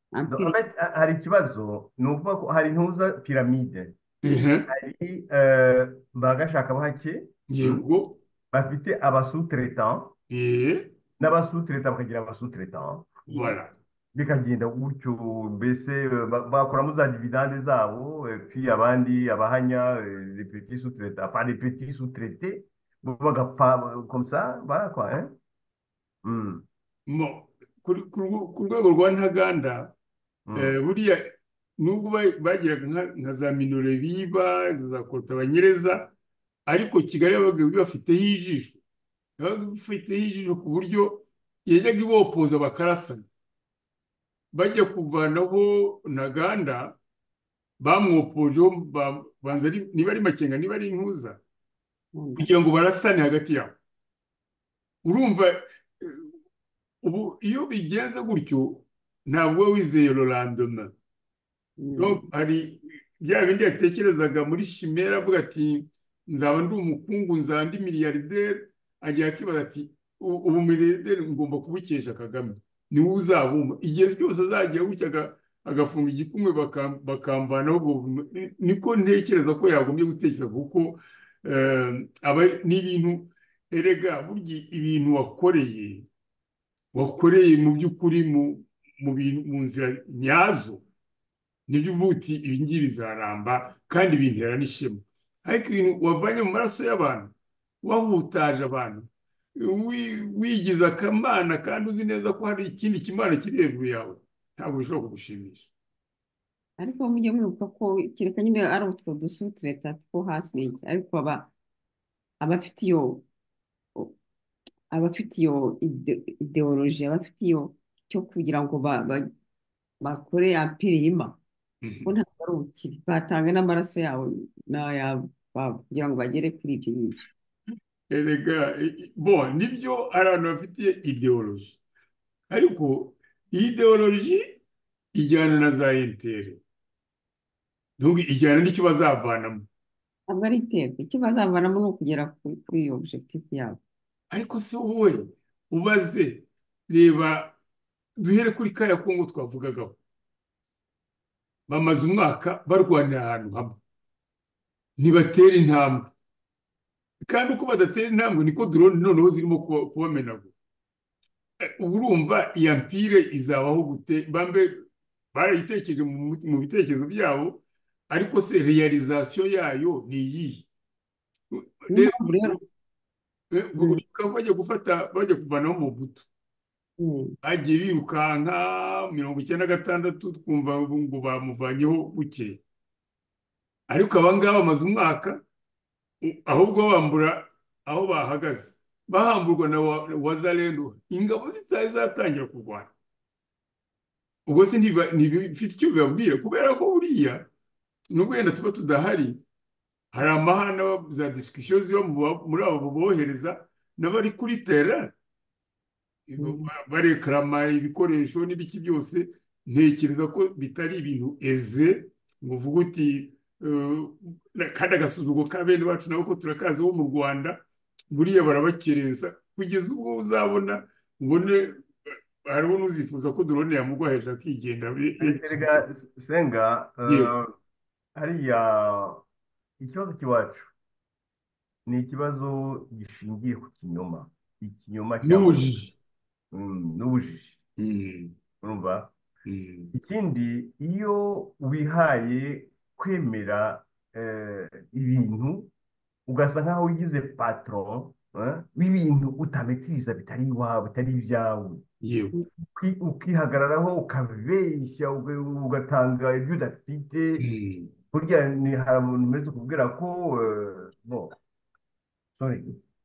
Donc, en ampire. fait, ha- hari ikibazo ni ukuvuga ko hari intuza piramide, ehe hari eh, bagashakabuhake, mm, yego bafite abasuteretan eh n'abasuteretan bakagira abasuteretan, voilà bikagenda gutyo mbese eh, ba- bakuramo za dividande zabo, eh, puis abandi abahanya, eh, les petits sous-traitants, enfin les petits sous-traités bo bagapfa eh, comme ça, voilà quoi, hein? Mm, mo kuri- ku rwo- ku rwego rwa ntaganda mm. eh, buriya nubwo ba- bagiraga nka nka za minore biba za kota banyereza ariko Kigali yabaga bibafiteho ijisho yabaga bifiteho ijisho ku buryo yajyaga ibopoza bakarasana bajya kuvanaho ntaganda bamwopojeho ba- banza ari- niba ari makenga niba ari intuza Nkunda. kugira ngo barasane hagati yabo urumva eh, ubu iyo bigenze gutyo ntabwo uba wizeye rorandoma Mm. Donc, hari bya bindi yatekerezaga muri shimera avuga ati nzaba ndi umukungu nzaba ndi miliyarideri agira akibaza ati "U- ubu miliyarderi ngomba kubukesha Kagame niwe uzabumpa igihe cyose azagira gutya aga- agafunga igikumwe bakam- bakamvanaho ubwo bume- ni- niko ntekereza ko yagombye gutekereza kuko eh, aba ni ibintu erega burya ibintu wakoreye wakoreye mu by'ukuri mu mu bintu mu nzira nyazo nibyo uvuga uti ibi ngibi bizaramba kandi bintera n'ishema ariko ibintu wavanye mu maraso y'abantu wahutaje abantu wi- wigize akamana kandi uzi neza ko hari ikindi kimana kiri hejuru yawe ntabwo bishobora kugushimisha ariko mujye mwibuka ko kereka nyine ari utwo dusutireta two hasi n'iki ariko aba abafite iyo abafite iyo ide- ideoloji abafite iyo cyo kugira ngo ba- ba- bakore apirima bo Mhm. ntabwo ari ubukire batanga n'amaraso yabo n'ayabo babo kugira ngo bagere kuri ibyo ngibyo. erega i- i- bo nibyo hari abantu bafitiye ideoloji ariko iyi ideoloji ijyana na za intere donc ijyana n'icyo bazavanamo Ntabwo ari iteka icyo bazavanamo ni ukugera ku- kuri iyo objectif yabo. ariko se wowe ubaze reba duhere kuri kaya kongo twavugagaho bamaze umwaka barwanira ahantu hamwe ntibatera intambwe kandi uko badatera intambwe niko drone noneho zirimo kuba- kubamenagura Eh, ubu urumva iya mpire izabaho gute bambe barayitekereje mu mu bitekerezo byabo ariko se realization yayo ni iyihe Niyo rero mpamvu rero eh, mm, uribuka bajya gufata bajya kuvanaho Mobutu mm, bagiye birukanka mirongo icyenda na gatandatu twumva ngo bamuvanyeho bukeye ariko aba ngaba bamaze umwaka u- ahubwo bambura aho bahagaze bahamburwa na wa- wazalendo ingabo zitari zatangira kurwana ubwo se ntiba- ntibifite icyo bibabwira kubera ko buriya nubwo wenda tuba tudahari hari amahane za discussion ziba mu ba- muri abo bohereza n'abari kuri terrain mm. barekarama ibikoresho n'ibiki byose ntekereza ko bitari ibintu eze ngo uvuge uti eh, kandi agasuzuguro ka bene bacu nabo ko turakazi bo mu Rwanda buriya barabakereza kugeza ubwo uzabona ubone eh, hariho n'uzifuza ko drone yamugwa hejuru akigenda be- be- Erega senga, yewe eh, hariya ikibazo cy'iwacu ni ikibazo gishingiye ku kinyoma, ikinyoma cyamaze n'ubujiji mm, n'ubujiji, Mm, urumva. mm, Ikindi, iyo wihaye kwemera eh, ibintu ugasa nkaho wigize patron eh, w'ibintu utametiriza bitari iwawe bitari ibyawe, yewe Uki- ukihagararaho ukabeshya uga- ugatanga ibyo udafite, Mm. burya ni hari umuntu umeze kubwira ko eh, no sorry.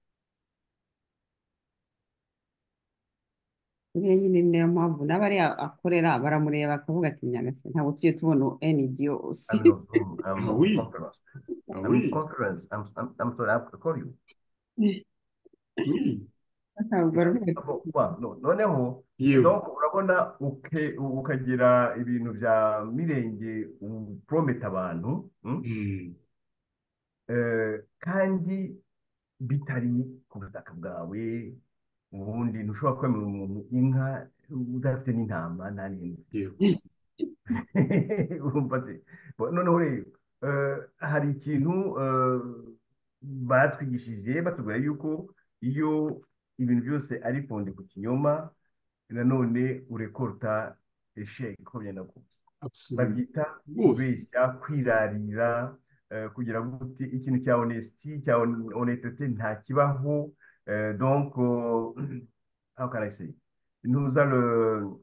Buriya nyine niyo mpamvu n'abariya akorera baramureba bakavuga ati nyagasani ntabwo tujye tubona enidiyo I'm usi. not home. I'm Ah in oui, conference. ah I'm in oui, conference. I'm, I'm, I'm sorry, I have to call you. oui, Ntabwo baravuga ati Abo- wa- no- noneho yewe donc urabona uke- ukagira ibintu bya mirenge uprometa abantu, mm? Mm, Eh, kandi bitari ku butaka bwawe, ubundi ntushobora kwemera umuntu inka udafite n'intama nta n'inka, yewe urumva se Bo- noneho rero eh, hari ikintu eh, batwigishije batubwira yuko iyo ibintu byose ari fonde ku kinyoma nanone urekorta esheke uko byenda kose absolument babyita rwose kubeshya kwirarira eh, kugira ngo uti ikintu cya honesty cya hon- honnêteté nta kibaho eh, donc euh, how can I say ntuza le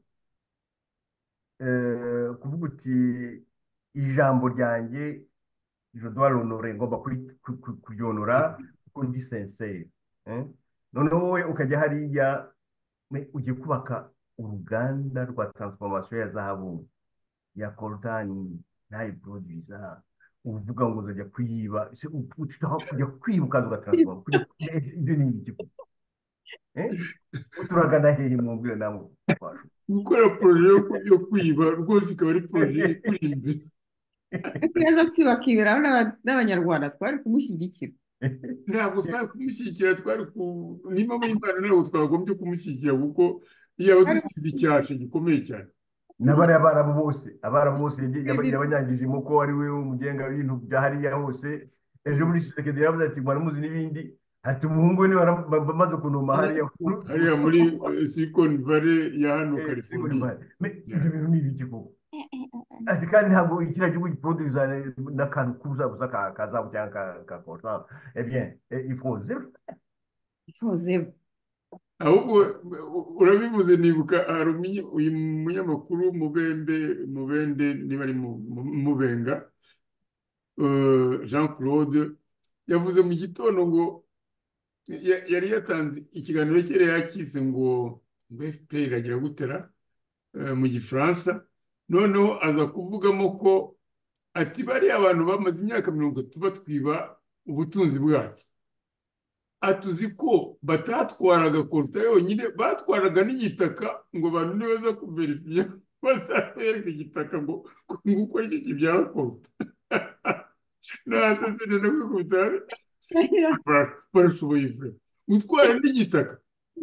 eh, kuvuga uti ijambo ryanjye je dois l'honorer ngomba kuri- ku- ku- kuryonora kuko ndi sincere eh? noneho wowe ukajya hariya me- ugiye kubaka uruganda rwa transformation ya zahabu ya coltan ntayiproduza uvuga ngo uzajya kuyiba se u- ushaka kujya kwiba ukaza ugatransforma kujya ibyo ni ibiki eh? turagana hehe mwumvire namwe twashoboye gukora poroje yo ku- yo kwiba rwose ikaba ari poroje ikuri imbere. ariko iyo aza kwibakibiraho n'aba- n'abanyarwanda twari kumushyigikira. Ntabwo twari kumushyigikira, twari ku n'impamvu y'Imana ntabwo twagombye kumushyigikira kuko yaba Twari dusize icyasha gikomeye cyane. n'abariya abarabu bose abarabu bose yagiye- yaba- kumushyigikira. yabanyagije ko ari we umugenga w'ibintu bya hariya hose ejo muri Tshisekedi yaravuze ati mwaramuzi n'ibindi ati umuhungu we niwe bara- ba- bamaze kunuma hariya Hariya muri eh, Silicon Valley ya hano Eh, siko California. nimba- me- Yeah. ibyo bintu ni ibiki koko ati kandi ntabwo kiriya gihugu giproduza n'akantu kuza gusa ka ka zahabu cyangwa ka ka coltan eh bien eh, il faut zero Joseph, Ahubwo u- urabivuze nibuka hari umunye- uyu munyamakuru Mubembe Mubende niba ari Mu- Mu- Mubenga eh, Jean Claude yavuze mu gitondo ngo ya- yari yatanze ikiganiro cye yari yakise ngo ngo F P R iragira gutera eh, mu gifaransa, noneho aza kuvugamo ko ati bariya abantu bamaze imyaka mirongo itatu batwiba ubutunzi bwacu, atuzi ko batatwaraga koruta yonyine batwaraga n'igitaka ngo abantu nibaza kuverifiya bazabereka igitaka ngo ngo uko aricyo kibyara koruta. Nasezerera no kwikubita bara- barashoboye vure gutwara n'igitaka.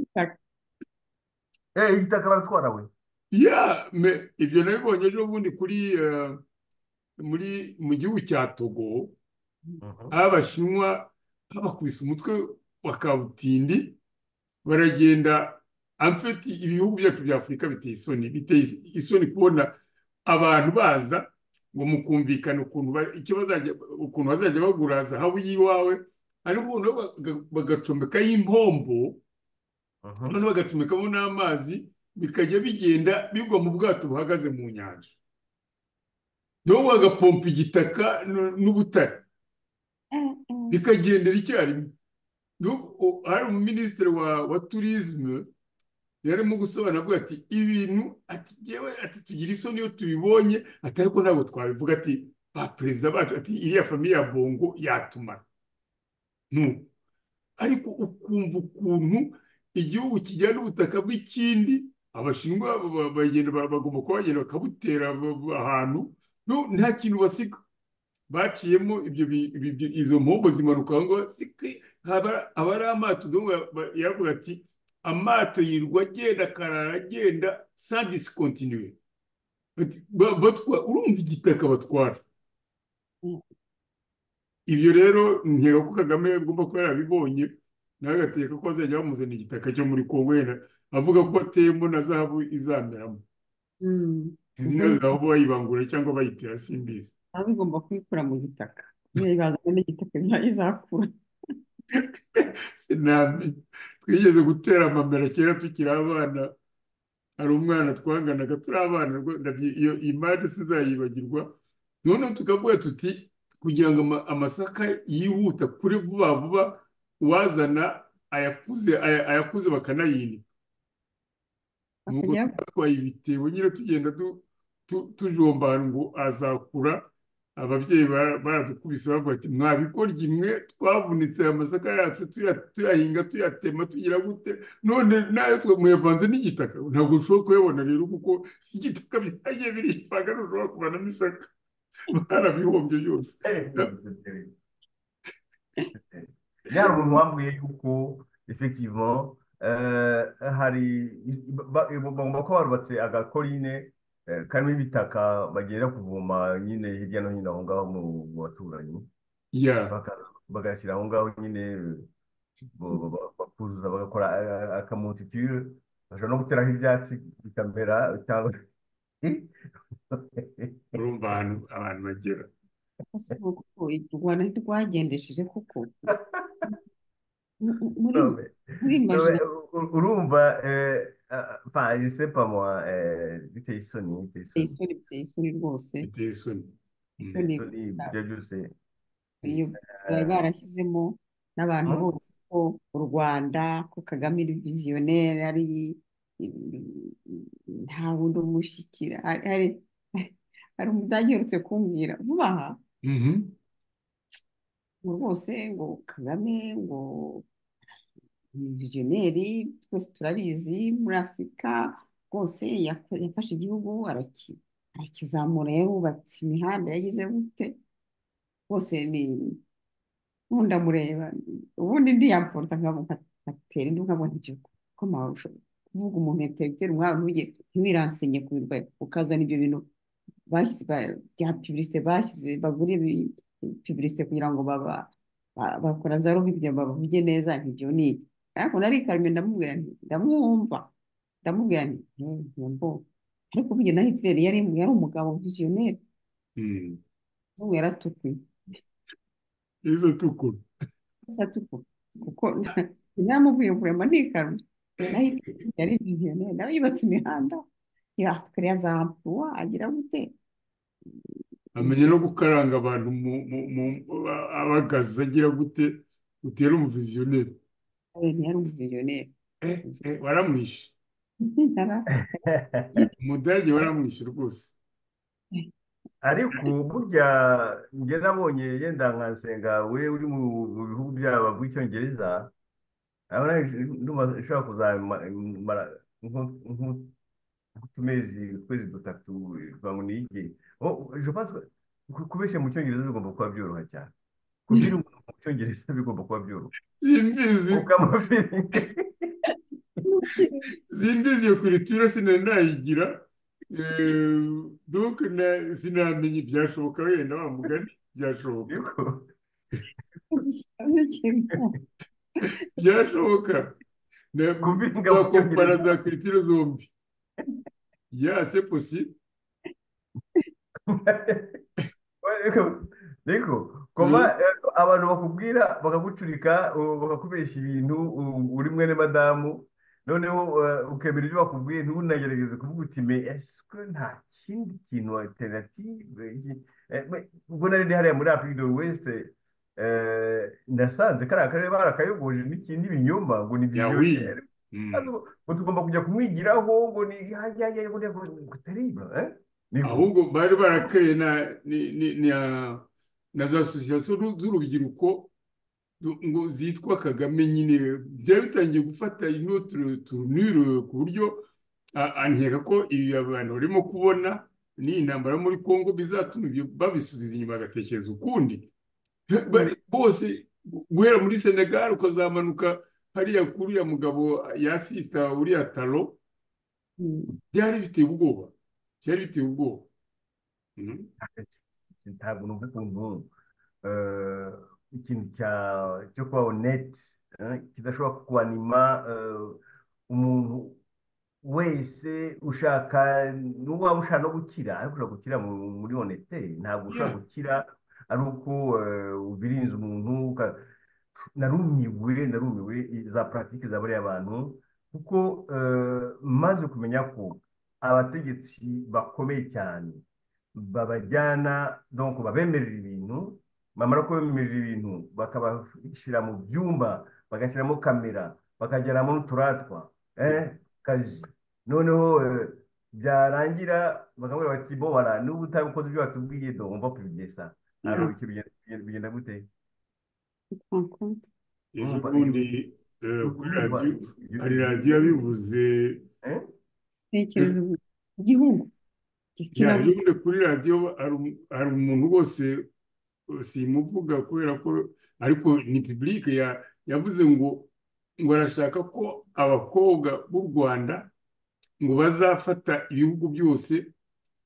eh igitaka baratwara we Ya me ibyo nabibonye ejo bundi kuri eh, muri mu gihugu cya Togo, Mhm. aho abashinwa babakubise umutwe wa kabutindi baragenda. Amfeti ibihugu byacu bya Afurika biteye isoni, biteye isoni kubona abantu baza ngo mukumvikana ukuntu ba- icyo bazajya ukuntu bazajya bagura zahabu y'iwawe, ariko noneho baga- bagacomekaho impombo, Mhm. noneho bagacomekamo n'amazi bikajya bigenda bigwa mu bwato buhagaze mu nyanja, noneho bagapompa igitaka n- n'ubutare bikagendera icyarimwe. N'ubu- o- hari umuminisitiri wa wa turizme yarimo gusobanura avuga ati ibintu ati yewe ati tugira isoni iyo tubibonye ati ariko ntabwo twabivuga ati ba perezida bacu ati iriya famiye ya Bongo yatumara nuko, ariko ukumva ukuntu igihugu kijyana ubutaka bw'ikindi abashinwa ba- ba- bagenda ba- bagomba kuba bagenda bakabutera ba- ba- ahantu no nta kintu basiga baciyemo ibyo bi- ibi- ibi- izo mpombo zimanuka aho ngaho ziki- haba aba ari amato donc ba- yavuga ati amato yirirwa agenda akarara agenda sans discontinuer. Ati, ba- batwa- urumva igitaka batwara. Ibyo rero nkeka ko Kagame agomba kuba yarabibonye nawe agateka ko bazajya bamuzana igitaka cyo muri Kongo wenda avuga ko ateyemo na zahabu izameramo. Izi ubwo ni zahabu bayibangura cyangwa bayitera simbizi. baba bigomba kuyikura mu gitaka, niyo bazana n'igitaka izajya izakura. Sinamenya. Twigeze gutera amamera kera tukiri abana, hari umwana twanganaga turi abana rwo- ndabyi- iyo imari sizayibagirwa, noneho tukavuga tuti kugira ngo ama- amasaka yihuta kuri vuba vuba uwazana ayakuze aya- ayakuze bakanayinika. Nuko bakajya twatwaye ibitebo nyine tugenda tu- tu- tujomba ahantu ngo azakura. Ababyeyi ba- baradukubise bavuga ati mwabikorye imwe twavunitse aya masaka yacu tuya- tuyahinga tuyatema tugira gute, none nayo twe muyavanze n'igitaka ntabwo ushobora kuyabona rero kuko igitaka byagiye biripfaga ntushobora kuvanamo isaka. Barabihombye byose. Eh, hari umuntu wambwiye yuko effectivement eh, hari ba- bagomba kuba barubatse agakoline eh, karimo ibitaka bagenda kuvoma nyine hirya no hino aho ngaho mu mu baturanyi ya baka- bagashyira aho ngaho nyine bo- bo- bo- bakuzuza bagakora akamontikire bashobora no guteraho ibyatsi bikamera cyangwa urumva ahantu abantu bagera. ese ubu koko u Rwanda ntirwagendesheje kuko mu- mu- muri Non, mais- muri non, mais, imagine u- urumva eh, ah, enfin je sais pas moi eh, biteye isoni biteye biteye isoni isoni biteye isoni rwose biteye isoni. Mm. biteye isoni isoni ibyo byose iyo bari eh, barashyizemo n'abantu hmm? bose ko u Rwanda ko Kagame ari viziyoneri ari nta wundi umushyikira hari hari hari umudage uherutse kumbwira vuba aha Mhm. ngo rwose ngo Kagame ngo ni viziyoneri twese turabizi muri Afurika rwose yaf- yafashe igihugu araki- arakizamura yarubatse imihanda yagize gute rwose ni ubu ndamureba ubundi ndiyamporota nkatera indi nkabona ibyo ko mwarusha kuvuga umuntu intellectuel umwami ntujye ntiwiransenye ku birwa ukazana ibyo bintu bashyize ba- bya publicité bashyize bagure publicité kugira ngo baba ba- bakora za lobby kugira ngo bavuge neza ntibyo ni iki ariko narikarumye ndamubwira nti ndamwumva ndamubwira nti "Eh, yembo ariko burya na Hitler yari yari umugabo visionnaire Mm. umuzungu yaratukuye Izo tukura. satuko kuko ntamuvuye kurema nikarumye naho Hitler yari visionnaire nawe yubatse imihanda yakoreye za emploi agira gute Amenya no gukaranga abantu mu mu mu abagaza agira gute utera umuviziyoneri. we ntiyari umuviyoneri Eh, eh, waramwishe. Umudage waramwishe rwose. ariko burya njye nabonye yenda nka Nsenga we uri mu mu bihugu byabo bavuga icyongereza urabona ndumva ishobora kuzamara nko- nko- nk'utumezi ukwezi dutatu kugira ngo niyige Oh, je pense que ku- kubeshya mu cyongereza bigomba kuba byoroha cyane kubyina umuntu mu cyongereza bigomba kuba byoroha Simbizi, kuko amafiringi simbizi iyo kuritura sinari nayigira. Eh, donc na sinamenye ibyashoboka wenda wa mugani byashoboka. niko Byashoboka. Na kubiringa mu twakompara cyongereza za kuritura zombi. Ya, c'est possible. Ariko ariko koma Eh, eh, abantu bakubwira bakagucurika uh, bakakubeshya ibintu uh, uri mwene madamu noneho uh, ukemera ibyo bakubwiye ntunagerageze kuvuga uti me ese nta kindi kintu alternative iki- eh, me- ubwo nari ndi hariya muri Afrique de l'Ouest eh, nasanze kariya karere barakayogoje n'ikindi binyoma ngo ni Ya oui. visionnaire Mm. ngo tugomba kujya kumwigiraho ngo ni hajya ngo ngo terrible eh niko Ahubwo bari barakeye na ni, ni, ni, ah, na za association z'urubyiruko du- ngo zitwa Kagame nyine byari bitangiye gufata inotre tournure ku buryo ah, ankeka ko ibi abantu barimo kubona ni intambara yo muri Congo bizatuma ibyo babisubiza inyuma bagatekereza ukundi. Bari bose guhera muri Senegal ukazamanuka hariya kuri uriya mugabo yasista uriya taro byari biteye ubwoba byari biteye ubwoba. Mhm. ntabwo numva ukuntu eh, ikintu cya cyo kuba honete eh, kidashobora kukuanima eh, umuntu wese ushaka n'ubu waba ushaka no gukira ariko ushobora gukira mu- muri honete ntabwo ushobora Yeah. gukira ari uko eh, ubirinze umuntu uka- narumiwe narumiwe za puratike za bariya bantu kuko eh, maze kumenya ko abategetsi bakomeye cyane babajyana donc babemerera ibintu bamara kubemerera ibintu bakabashyira mu byumba bagashyiramo kamera bakajyanamo n'uturatwa eh, kazi noneho eh, byarangira bakabwira bati bo wara n'ubu utabikoze ibyo watubwiye do umva kubigesa alors iki bigenda bigenda- bigenda gute Ejo Urumva bundi eh, kuri urumva radiyo ibyo hari ibyo radiyo yabivuze. eh? tekereza ubu igihugu Ya, kiravuga ejo bundi kuri radiyo hari um- hari umuntu rwose simuvuga kubera ko ariko ni publique ya yavuze ngo ngo arashaka ko abakobwa b'u Rwanda ngo bazafata ibihugu byose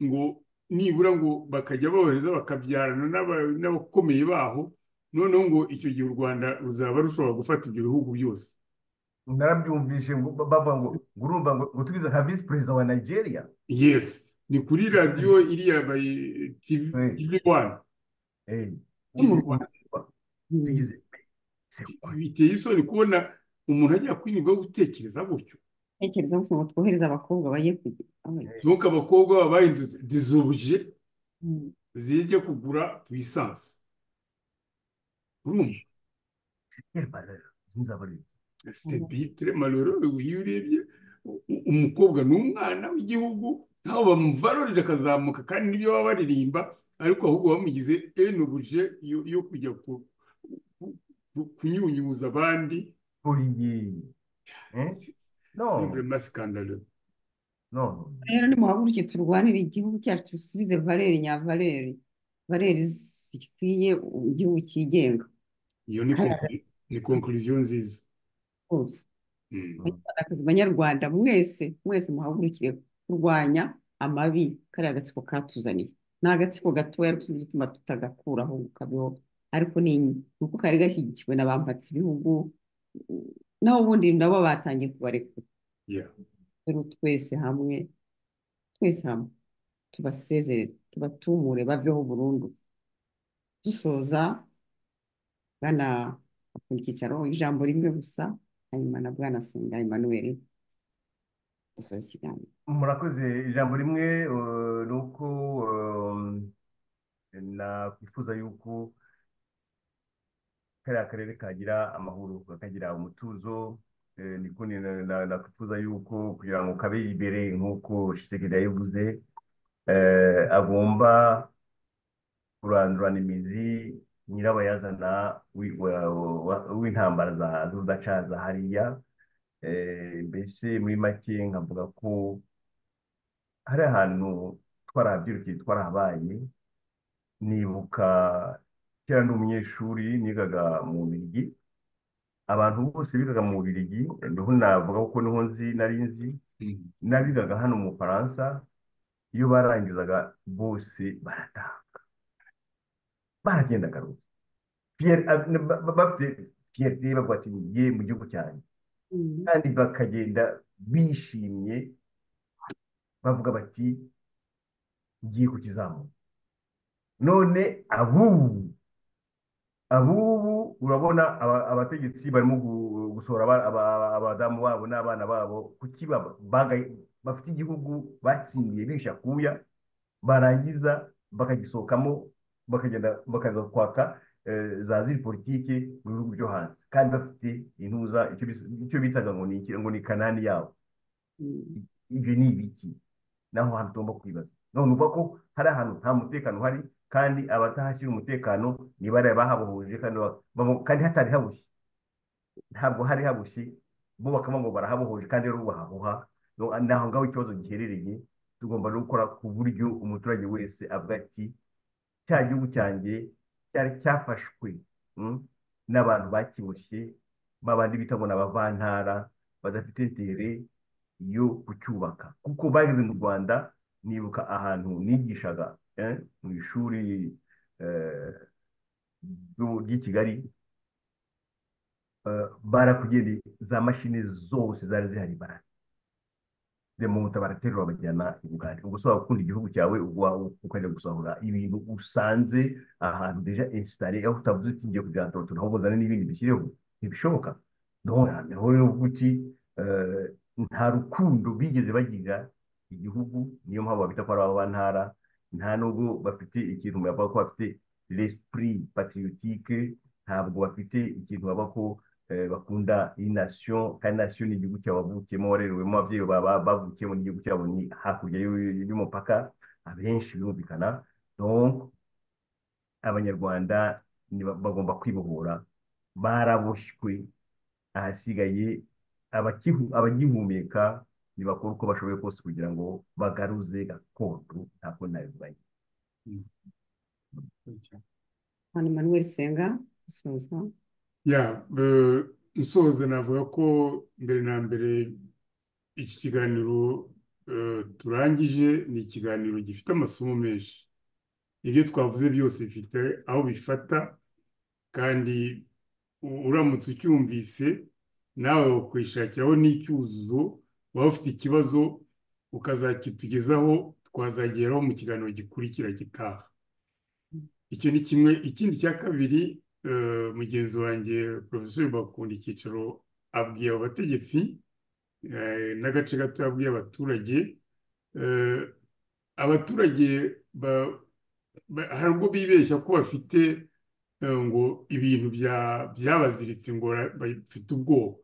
ngo nibura ngo bakajya bohereza bakabyarana n'aba- n'abakomeye baho, noneho ngo icyo gihe u Rwanda ruzaba rushobora gufata ibyo bihugu byose. narabyumvishe ngo bavuga ngo ngo urumva ngo ngo tugize nka visi perezida wa Nigeria. Yes, ni kuri radiyo iriya bayi TV Eh, TV one. eh, yo mu TV Rwanda. one. Mm. tugize c'est quoi? Biteye isoni kubona umuntu ajya kwinirwa gutekereza gutyo. Tekereza ngo twohereze abakobwa bagiye kugira. Donc abakobwa baba bahindutse des objets Mm. zijya kugura puissance. Urumva? Quelle valeur nzaba ari C'est Mm. bien très malheureux iyo urebye u- u- umukobwa ni umwana w'igihugu ntaho bamuvarurira akazamuka kandi n'ibyo baba baririmba ariko ahubwo bamugize un objet yo, yo kujya ku, ku, ku, kunyunyuza abandi. Olivier. Hein? C'est c'est Non, vraiment scandaleux. non. Rero nimuhaguruke turwanire igihugu cyacu dusubize valeri nyavaleri valeri zikwiye igihugu cyigenga Iyo ni kandi conclu- ni conclusion nziza. rwose Mm. Banyarwandakazi banyarwanda mwese mwese muhagurukire kurwanya amabi kariya agatsiko katuzaniye ni agatsiko gatoya ariko sinzi igituma tutagakuraho ngo kabeho ariko ni ni uko kari gashyigikiwe na bampatse ibihugu naho ubundi nabo batangiye kubarekura Yeah. rero twese hamwe twese hamwe tubasezerere tubatumure baveho burundu dusoza bwana bakunda icyicaro ijambo rimwe gusa hanyuma na bwana Senga Emmanuel dusoza ikiganiro. Murakoze ijambo rimwe eh, ni uko eh, nakwifuza yuko kariya karere kagira amahoro kakagira umutuzo, eh, niko ni- na- na- nakwifuza yuko kugira ngo kabe imbere nk'uko Tshisekedi yabivuze, eh, agomba kurandurana imizi nyirabayazana wi- wa- wa- w'intambara za z'urudacaza hariya. Eh, mbese muri make nkavuga ko hari ahantu twarabyirukiye twarahabaye. Nibuka kera ndi umunyeshuri nigaga mu Bubiligi, abantu bose bigaga mu Bubiligi, niho navuga kuko niho nzi nari nzi, Mm. n'abigaga hano mu Bufaransa iyo barangizaga bose barataha baragendaga rwose. Fier- ab- ba- ba- bafite fierté bavuga ati ngiye mu gihugu cyanjye, Mm. kandi bakagenda bishimye bavuga bati ngiye kukizamuka. None abubu abubu urabona aba- abategetsi barimo gu- gusohora aba- aba- abadamu babo n'abana babo kuki baba- baga- bafite igihugu batsindiye bisha kuya, barangiza bakagisohokamo bakagenda bakaza kwaka eh, za ziri politike mu bihugu byo hanze, kandi bafite intuza icyo bis- icyo bitaga ngo ni iki- ngo ni kanani yabo. Mm. Ibyo ni ibiki? naho hantu tugomba kwibaza. None uvuga ko hari ahantu nta mutekano uhari, kandi abatahashyira umutekano ni bariya bahabohoje kandi ba- babo- kandi hatari habushye, ntabwo hari habushye, bo bakavuga ngo barahabohoje kandi rero bahaboha. No- ni aho ngaho ikibazo giherereye. Tugomba no gukora ku buryo umuturage wese avuga ati cya gihugu cyanjye cyari cyafashwe mm, n'abantu bakiboshye, babandi bita ngo ni abavantara badafite intere yo kucyubaka, kuko bageze mu Rwanda. Nibuka ahantu nigishaga eh, mu ishuri eh, ryo- ry'i Kigali, eh, barakugendeye za mashini zose zari zihari barademonta baraterura bajyana i Bugande. Ubwo se waba ukunda igihugu cyawe uwa- ukajya gusahura ibintu usanze ahantu deja installé, aho utavuze uti ngiye kugira ngo ahubwo uzane n'ibindi bishyireho, ntibishoboka. None niho rero uvuga uti eh, nta rukundo bigeze bagirira igihugu, niyo mpamvu babita ko ari abantara. Nta nubwo bafite ikintu bavuga ko bafite l'esprit patriotique, ntabwo bafite ikintu bavuga ko eh, bakunda iyi nation, kandi nation ni igihugu cyabo bavukiyemo, warerewemo, ababyeyi baba bavukiyemo n'igihugu cyabo ni hakurya y'u- y'umupaka, abenshi birumvikana. Donc abanyarwanda ni ba- bagomba kwibohora, baraboshywe. Ahasigaye abakihu- abagihumeka nibakora uko bashoboye kose kugira ngo bagaruze gakondo. Ntabwo nabivuganye. Mm. Bwana Emmanuel Senga dusoza. Ya, eh, nsoza navuga ko mbere na mbere iki kiganiro eh, turangije ni ikiganiro gifite amasomo menshi. Ibyo twavuze byose bifite aho bifata, kandi u- uramutse ucyumvise nawe wakwishakiraho n'icyuzuzo, waba ufite ikibazo ukazakitugezaho, twazageraho mu kiganiro gikurikira gitaha. Icyo ni kimwe. Ikindi cya kabiri, eh, mugenzi wanjye Profesor Bakunda Icyicaro abwiye abo bategetsi, eh, n'agace gato yabwiye abaturage. eh, abaturage ba- ba- hari ubwo bibeshya ko bafite eh, ngo ibintu bya- byabaziritse ngo bara- bafite ubwoba.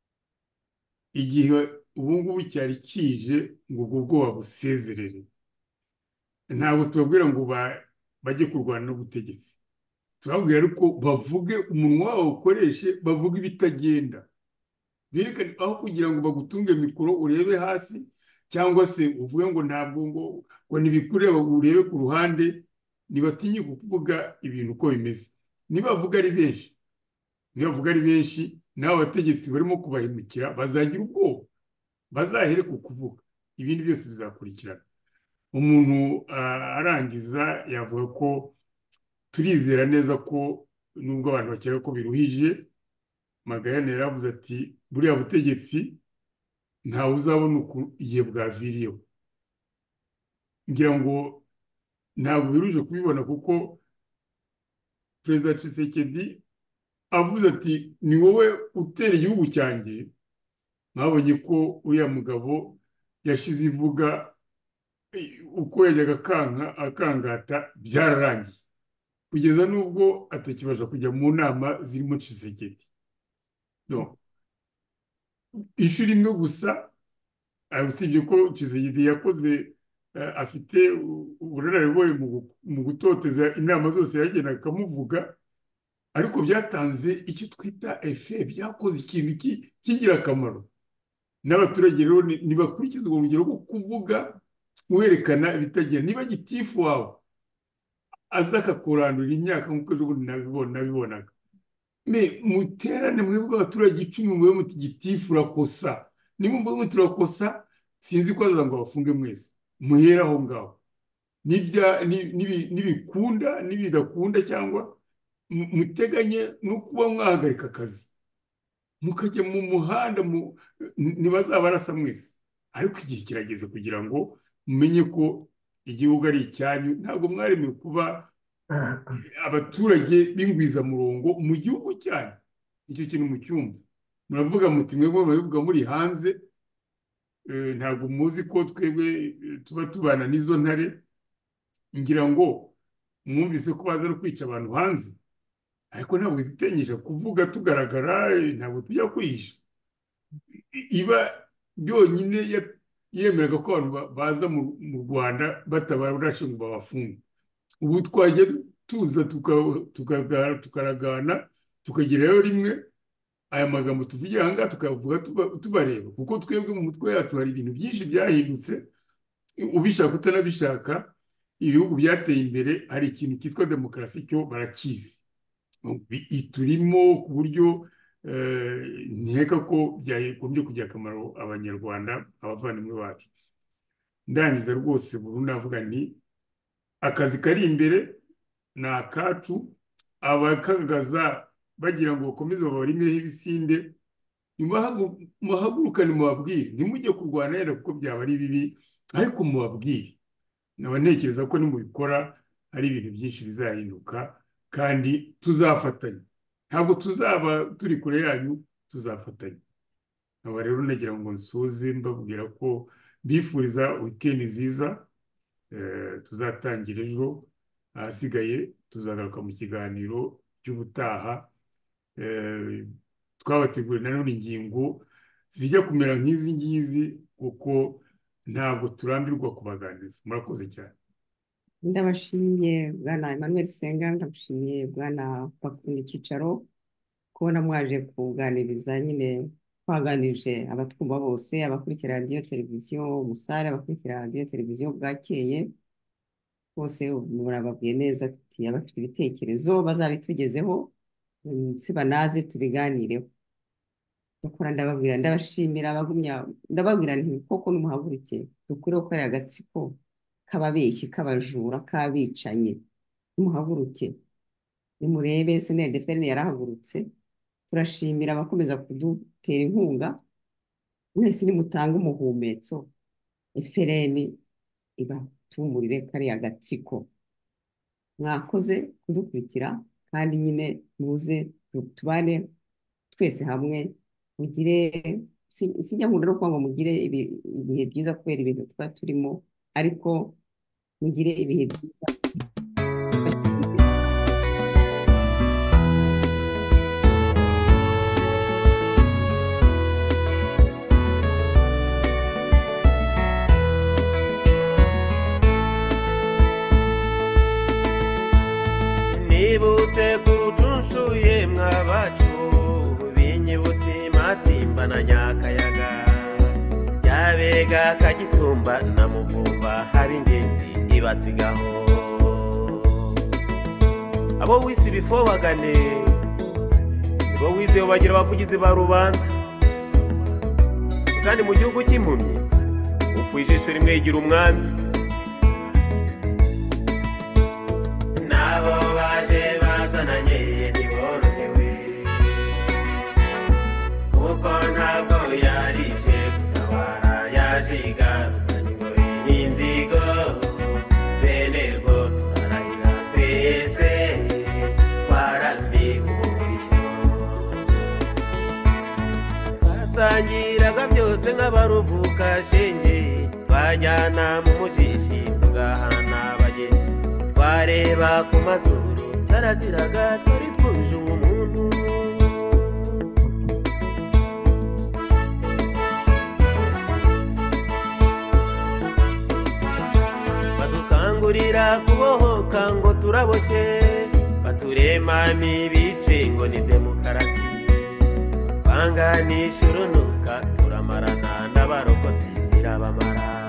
Igihe ubu ngubu cyari kije ngo ubwo bwoba busezerere. Ntabwo tubabwira ngo ba- bajye kurwana n'ubutegetsi, turababwira ariko bavuge, umunwa wabo ukoreshe, bavuge ibitagenda, berekane, aho kugira ngo bagutunge mikoro urebe hasi, cyangwa se uvuge ngo ntabwo ngo ngo ntibikureba, urebe ku ruhande. Nibatinye kuvuga ibintu uko bimeze. Nibavuga ari benshi nibavuga ari benshi n'abo bategetsi barimo kubahemukira bazagira ubwoba, bazahere ku kuvuga, ibindi byose bizakurikirana. Umuntu ah, arangiza yavuga ko turizera neza ko nubwo abantu bakeka ko biruhije, Magayane yaravuze ati buriya butegetsi ntawe uzabona uku igihe bwaviriyeho. Ngira ngo ntabwo biruje kubibona, kuko Perezida Tshisekedi avuze ati ni wowe utera igihugu cyanjye. Mwabonye ko uriya mugabo yashize ivuga, eh, uko yajyaga akanka akangata byararangiye, kugeza n'ubwo atakibasha kujya mu nama zirimo Tshisekedi. No, inshuro imwe gusa, ah, usibye ko Tshisekedi yakoze, eh, afite u- ubunararibonye mu gu- mu gutoteza inama zose yagendaga akamuvuga, ariko byatanze icyo twita efe, byakoze ikintu ki- cy'ingirakamaro. N'abaturage rero ni- nibakurikiza urwo rugero rwo kuvuga, werekana ibitagenda. Niba gitifu wawe aza akakurandurira imyaka, nk'uko ejo bundi nabibona nabibonaga, me muterane mwebwe abaturage icumi, mube muti gitifu urakosa. Nimumve muti urakosa, sinzi ko azaza ngo abafunge mwese, muhere aho ngaho. Nibya- ni- nibi- nibikunda nibidakunda, cyangwa mu- muteganye no kuba mwahagarika akazi mukajya mu muhanda, mu- ntibazabarasa mwese. Ariko igihe kirageze kugira ngo mumenye ko igihugu ari icyanyu. Ntabwo mwaremewe kuba abaturage b'ingwizamurongo mu gihugu cyanyu. Icyo kintu mucyumva. Muravuga muti mwebwe murabivuga muri hanze, eh, ntabwo muzi ko twebwe eh, tuba tubana n'izo ntare. Ngira ngo mwumvise ko baza no kwica abantu hanze, ariko ntabwo dutenyesha kuvuga tugaragara, eh, ntabwo tujya kwihisha. I- iba byonyine ya- yemeraga ko abantu ba- baza mu mu Rwanda batabarashe ngo babafunge. Ubu twajya tuza tuka- tukaga- tukaragana, tukagerayo rimwe, aya magambo tuvugira aha ngaha tukavuga tuba- tubareba, kuko twebwe mu mutwe yacu hari ibintu byinshi byahindutse. Ubishaka utanabishaka, ibihugu byateye imbere hari ikintu cyitwa demokarasi, cyo barakizi. Bi- iturimo ku buryo eh, nkeka ko byagombye kugira akamaro abanyarwanda, abavandimwe bacu. Ndangiza rwose burundu navuga nti akazi kari imbere ni akacu. Abakagaza bagira ngo bakomeze babarimeho ibisinde, nimuhagu- muhagurukane mubabwire, ntimujye kurwana yenda kuko byaba ari bibi, ariko mubabwire. Nkaba ntekereza ko nimubikora hari ibintu byinshi bizahinduka, kandi tuzafatanya. Ntabwo tuzaba turi kure yanyu, tuzafatanya. Nkaba rero nagira ngo nsoze mbabwira ko bifuriza wikendi nziza. Eh, tuzatangira ejo, ahasigaye tuzagaruka mu kiganiro cy'ubutaha. Eh, twabateguriye nanone ingingo zijya kumera nk'izi ngizi, kuko ntabwo turambirwa kubaganiriza. Murakoze cyane. Ndabashimiye bwana Emmanuel Senga, ndamushimiye bwana Bakunda Icyicaro, kubona mwaje kuganiriza. Nyine twaganirije abatwumva bose, abakurikira radiyo televiziyo Umusare, abakurikira radiyo televiziyo Bwakeye, bose murababwiye neza ati abafite ibitekerezo bazabitugezeho, mm, si banaze tubiganireho. dukora ndababwira ndabashimira abagumya ndababwira nti koko numuhaguruke dukure gukorera agatsiko k'ababeshyi k'abajura k'abicanyi numuhaguruke nimurebe S N L D F L N yarahagurutse turashimira abakomeza kudutera inkunga mwese nimutanga umuhumetso F L N ibatumurire kariya gatsiko mwakoze kudukurikira kandi nyine muze tubane twese hamwe mugire sijya nkunda no kuvuga ngo mugire ibihe byiza kubera ibintu tuba turimo ariko mugire ibihe byiza nibutse ku rucunshuye mwabacu binyibutse matimba na Nyakayaga yabega Kagitumba na Muvumba haba ingenzi ibasigaho abo wisi bifobagane nibo wize bagira abavugizi ba rubanda kandi mu gihugu cy'impumyi upfu ijisho rimwe yigira umwami nabo baje bazananye ntiborohewe kuko ntabwo yarije gutabara yaje igarukanye ingori n'inzigo bene rwo turarahira twese twarambiwe umurisho twasangiraga byose nk'abaruvuka shenge twajyana mu mujishi tugahana abageni twareba ku mazuru cyaraziraga twari twuje umuntu badukangurira kubohoka ngo turaboshye baturema ibice ngo ni demokarasi twanganisha urunuka turamarana n'abarokotsi zirabamara